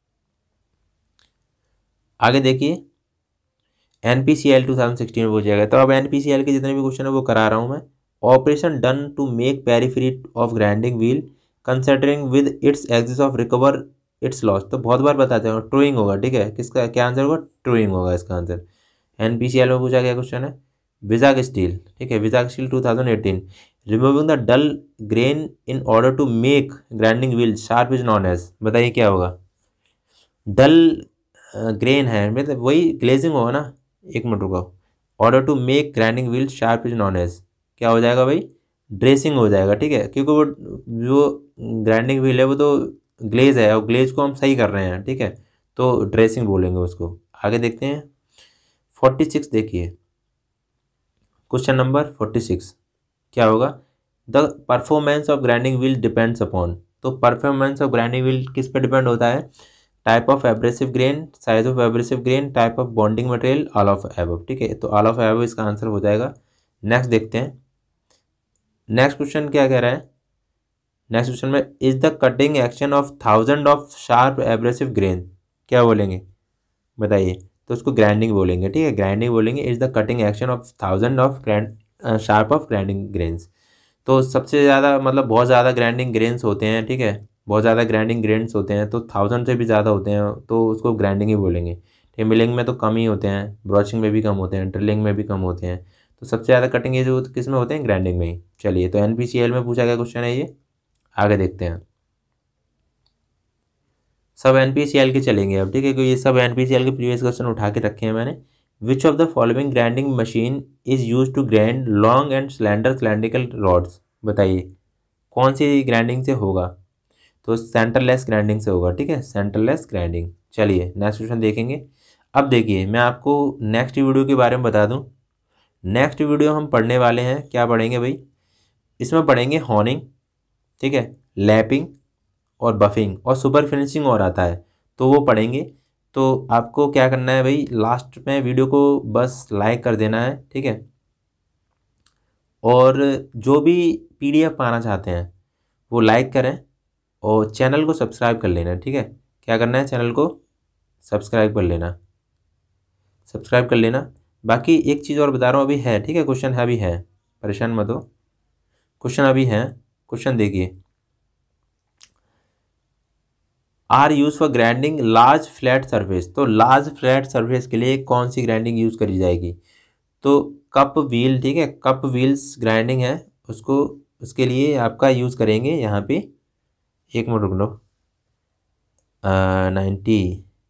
आगे देखिए N P C L two thousand sixteen में पूछा गया। तो अब एन पी सी एल के जितने भी क्वेश्चन है वो करा रहा हूँ मैं। Operation done to make periphery of grinding wheel considering with its axis of recover its loss. तो बहुत बार बताते हैं ट्रूइंग होगा, ठीक है, किसका क्या आंसर होगा, ट्रूइंग होगा इसका answer. N P C L में पूछा गया क्वेश्चन है विजाग स्टील, ठीक है, Vizag steel two thousand eighteen, removing the dull grain in order to make grinding wheel sharp is known as. बताइए क्या होगा, डल ग्रेन है मतलब वही ग्लेजिंग होगा ना, एक मिनट रुको, order to make grinding wheel sharp is known as क्या हो जाएगा भाई, ड्रेसिंग हो जाएगा, ठीक है, क्योंकि वो जो ग्राइंडिंग व्हील है वो तो ग्लेज है, और ग्लेज को हम सही कर रहे हैं, ठीक है, तो ड्रेसिंग बोलेंगे उसको। आगे देखते हैं फोर्टी सिक्स, देखिए क्वेश्चन नंबर फोर्टी सिक्स क्या होगा, the performance of grinding wheel depends upon. तो परफॉर्मेंस ऑफ ग्राइंडिंग व्हील किस पे डिपेंड होता है, type of abrasive grain, size of abrasive grain, type of bonding material, all of above, ठीक है, तो ऑल ऑफ एबव इसका आंसर हो जाएगा। नेक्स्ट देखते हैं, नेक्स्ट क्वेश्चन क्या कह रहा है, नेक्स्ट क्वेश्चन में is the cutting action of thousand of sharp abrasive grain क्या बोलेंगे बताइए, तो उसको ग्राइंडिंग बोलेंगे, ठीक है, ग्राइंडिंग बोलेंगे, is the cutting action of thousand of grand sharp of grinding grains. तो सबसे ज़्यादा मतलब बहुत ज़्यादा ग्राइंडिंग ग्रेन्स होते हैं, ठीक है, बहुत ज़्यादा ग्राइंडिंग ग्रेन्स होते हैं, तो थाउजेंड से भी ज़्यादा होते हैं तो उसको ग्राइंडिंग ही बोलेंगे। ठीक है, मिलिंग में तो कम ही होते हैं, ब्रॉचिंग में भी कम होते हैं, ड्रिलिंग में भी कम होते हैं, तो सबसे ज़्यादा कटिंग ये जो किस में होते हैं, ग्राइंडिंग में ही। चलिए तो एन पी सी एल में पूछा गया क्वेश्चन है ये, आगे देखते हैं। सब एन पी सी एल के चलेंगे अब, ठीक है, क्योंकि ये सब एन पी सी एल के प्रीवियस क्वेश्चन उठा के रखे हैं मैंने। Which of the following grinding machine is use to grind long and slender cylindrical rods. बताइए कौन सी ग्राइंडिंग से होगा, तो सेंटरलेस ग्राइंडिंग से होगा, ठीक है, सेंटरलेस ग्राइंडिंग। चलिए नेक्स्ट क्वेश्चन देखेंगे। अब देखिए मैं आपको नेक्स्ट वीडियो के बारे में बता दूं, नेक्स्ट वीडियो हम पढ़ने वाले हैं, क्या पढ़ेंगे भाई, इसमें पढ़ेंगे हॉर्निंग, ठीक है, लैपिंग और बफिंग, और सुपर फिनिशिंग और आता है तो वो पढ़ेंगे। तो आपको क्या करना है भाई, लास्ट में वीडियो को बस लाइक कर देना है, ठीक है, और जो भी पीडीएफ पाना चाहते हैं वो लाइक करें, और चैनल को सब्सक्राइब कर लेना, ठीक है, क्या करना है, चैनल को सब्सक्राइब कर लेना, सब्सक्राइब कर लेना। बाकी एक चीज़ और बता रहा हूँ, अभी है, ठीक है, क्वेश्चन है, अभी है, परेशान मत हो, क्वेश्चन अभी है। क्वेश्चन देखिए, are use for grinding large flat surface. तो लार्ज फ्लैट सरफेस के लिए कौन सी ग्राइंडिंग यूज़ करी जाएगी, तो कप व्हील, ठीक है, कप व्हील्स ग्राइंडिंग है उसको, उसके लिए आपका यूज़ करेंगे यहाँ पे एक मिनट रुक लो। Ninety,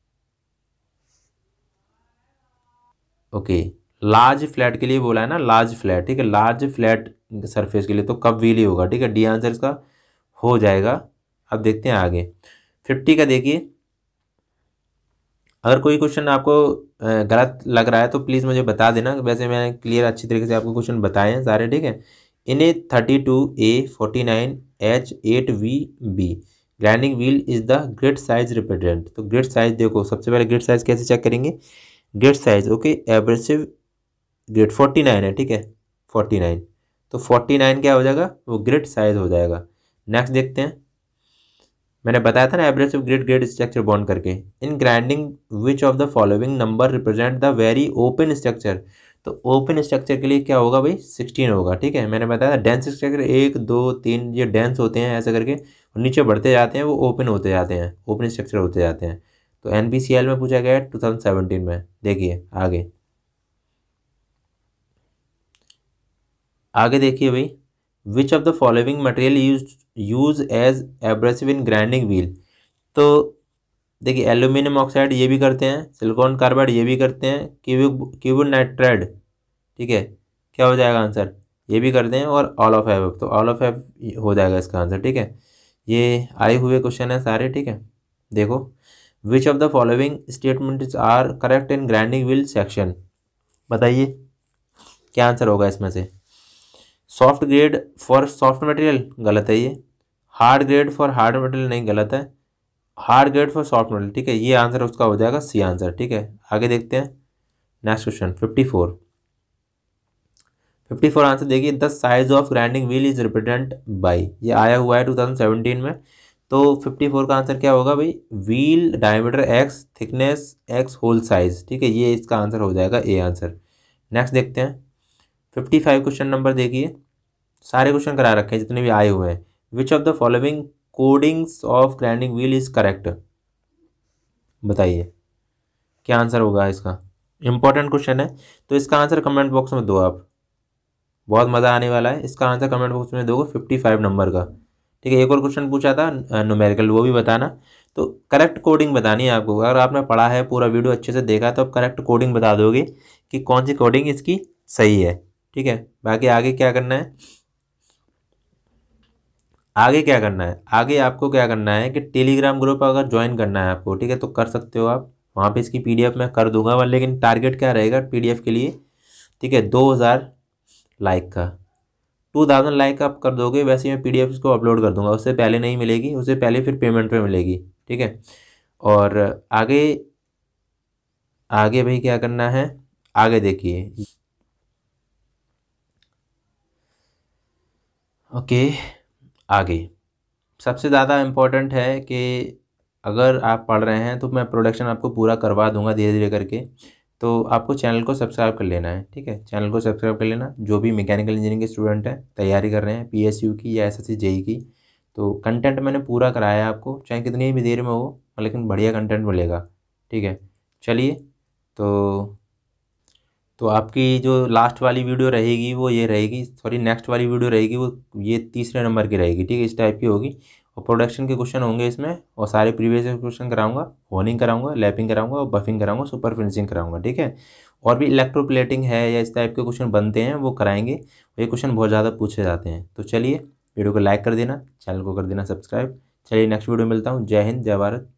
okay. लार्ज फ्लैट के लिए बोला है ना, लार्ज फ्लैट, ठीक है, लार्ज फ्लैट सरफेस के लिए तो कब व्हील ही होगा, ठीक है, डी आंसर इसका हो जाएगा। अब देखते हैं आगे फिफ्टी का। देखिए अगर कोई क्वेश्चन आपको गलत लग रहा है तो प्लीज़ मुझे बता देना। वैसे मैंने क्लियर अच्छी तरीके से आपको क्वेश्चन बताए हैं सारे, ठीक है। In A thirty two A forty nine H eight V B grinding wheel is the grid size represent. तो ग्रिड साइज देखो, सबसे पहले ग्रिड साइज कैसे चेक करेंगे, grid size, okay, abrasive grid forty nine है, ठीक है, फोर्टी नाइन, तो फोर्टी नाइन क्या हो जाएगा, वो ग्रिड साइज हो जाएगा। नेक्स्ट देखते हैं, मैंने बताया था ना abrasive grid grid structure bond करके। In grinding which of the following number represent the very open structure. तो ओपन स्ट्रक्चर के लिए क्या होगा भाई, सिक्सटीन होगा, ठीक है। मैंने बताया था डेंस स्ट्रक्चर एक दो तीन ये डेंस होते हैं ऐसे करके, और नीचे बढ़ते जाते हैं वो ओपन होते जाते हैं, ओपन स्ट्रक्चर होते जाते हैं। तो एन पी सी एल में पूछा गया है टू थाउजेंड सेवेंटीन में। देखिए आगे आगे देखिए भाई, which of the following material use use as abrasive in grinding wheel. तो देखिए एल्यूमिनियम ऑक्साइड ये भी करते हैं, सिलिकॉन कार्बाइड ये भी करते हैं, क्यूब क्यूब नाइट्राइड, ठीक है, क्या हो जाएगा आंसर, ये भी करते हैं, और ऑल ऑफ एव, तो ऑल ऑफ एव हो जाएगा इसका आंसर, ठीक है। ये आए हुए क्वेश्चन है सारे, ठीक है। देखो which of the following statements are correct in grinding wheel section, बताइए क्या आंसर होगा इसमें से। Soft grade for soft material गलत है ये, hard grade for hard material नहीं, गलत है, hard grade for soft material, ठीक है, ये आंसर उसका हो जाएगा सी आंसर, ठीक है। आगे देखते हैं next question fifty four. Fifty four answer देखिए, the size of grinding wheel is represent by, ये आया हुआ है टू थाउजेंड सेवेंटीन में। तो फिफ्टी फोर का आंसर क्या होगा भाई, wheel diameter x thickness x hole size, ठीक है, ये इसका आंसर हो जाएगा ए आंसर। नेक्स्ट देखते हैं फिफ्टी फाइव क्वेश्चन नंबर देखिए, सारे क्वेश्चन करा रखे हैं जितने भी आए हुए हैं। Which of the following codings of grinding wheel is correct, बताइए क्या आंसर होगा इसका। इंपॉर्टेंट क्वेश्चन है तो इसका आंसर कमेंट बॉक्स में दो आप, बहुत मज़ा आने वाला है। इसका आंसर कमेंट बॉक्स में दोगे फिफ्टी फाइव नंबर का, ठीक है। एक और क्वेश्चन पूछा था न्यूमेरिकल, वो भी बताना। तो करेक्ट कोडिंग बतानी है आपको, अगर आपने पढ़ा है पूरा वीडियो अच्छे से देखा तो आप करेक्ट कोडिंग बता दोगे कि कौन सी कोडिंग इसकी सही है, ठीक है। बाकी आगे क्या करना है, आगे क्या करना है, आगे आपको क्या करना है कि टेलीग्राम ग्रुप अगर ज्वाइन करना है आपको, ठीक है, तो कर सकते हो आप, वहाँ पे इसकी पीडीएफ मैं कर दूंगा। पर लेकिन टारगेट क्या रहेगा पीडीएफ के लिए, ठीक है, दो हज़ार लाइक का, टू थाउजेंड लाइक आप कर दोगे वैसे ही मैं पीडीएफ इसको अपलोड कर दूंगा, उससे पहले नहीं मिलेगी, उससे पहले फिर पेमेंट पे मिलेगी, ठीक है। और आगे आगे भाई क्या करना है, आगे देखिए, ओके। आगे सबसे ज़्यादा इम्पोर्टेंट है कि अगर आप पढ़ रहे हैं तो मैं प्रोडक्शन आपको पूरा करवा दूंगा धीरे धीरे करके। तो आपको चैनल को सब्सक्राइब कर लेना है, ठीक है, चैनल को सब्सक्राइब कर लेना। जो भी मैकेनिकल इंजीनियरिंग के स्टूडेंट हैं, तैयारी कर रहे हैं पीएसयू की या एसएससी जेई की, तो कंटेंट मैंने पूरा कराया है आपको, चाहे कितनी भी देर में हो, लेकिन बढ़िया कंटेंट मिलेगा, ठीक है। चलिए, तो तो आपकी जो लास्ट वाली वीडियो रहेगी वो ये रहेगी, सॉरी नेक्स्ट वाली वीडियो रहेगी वो ये तीसरे नंबर की रहेगी, ठीक है, इस टाइप की होगी। और प्रोडक्शन के क्वेश्चन होंगे इसमें, और सारे प्रीवियस क्वेश्चन कराऊंगा, होनिंग कराऊंगा, लैपिंग कराऊंगा, और बफिंग कराऊंगा, सुपर फिनिशिंग कराऊंगा, ठीक है। और भी इलेक्ट्रोप्लेटिंग है या इस टाइप के क्वेश्चन बनते हैं वो कराएंगे, ये क्वेश्चन बहुत ज़्यादा पूछे जाते हैं। तो चलिए वीडियो को लाइक कर देना, चैनल को कर देना सब्सक्राइब। चलिए नेक्स्ट वीडियो मिलता हूँ। जय हिंद, जय भारत।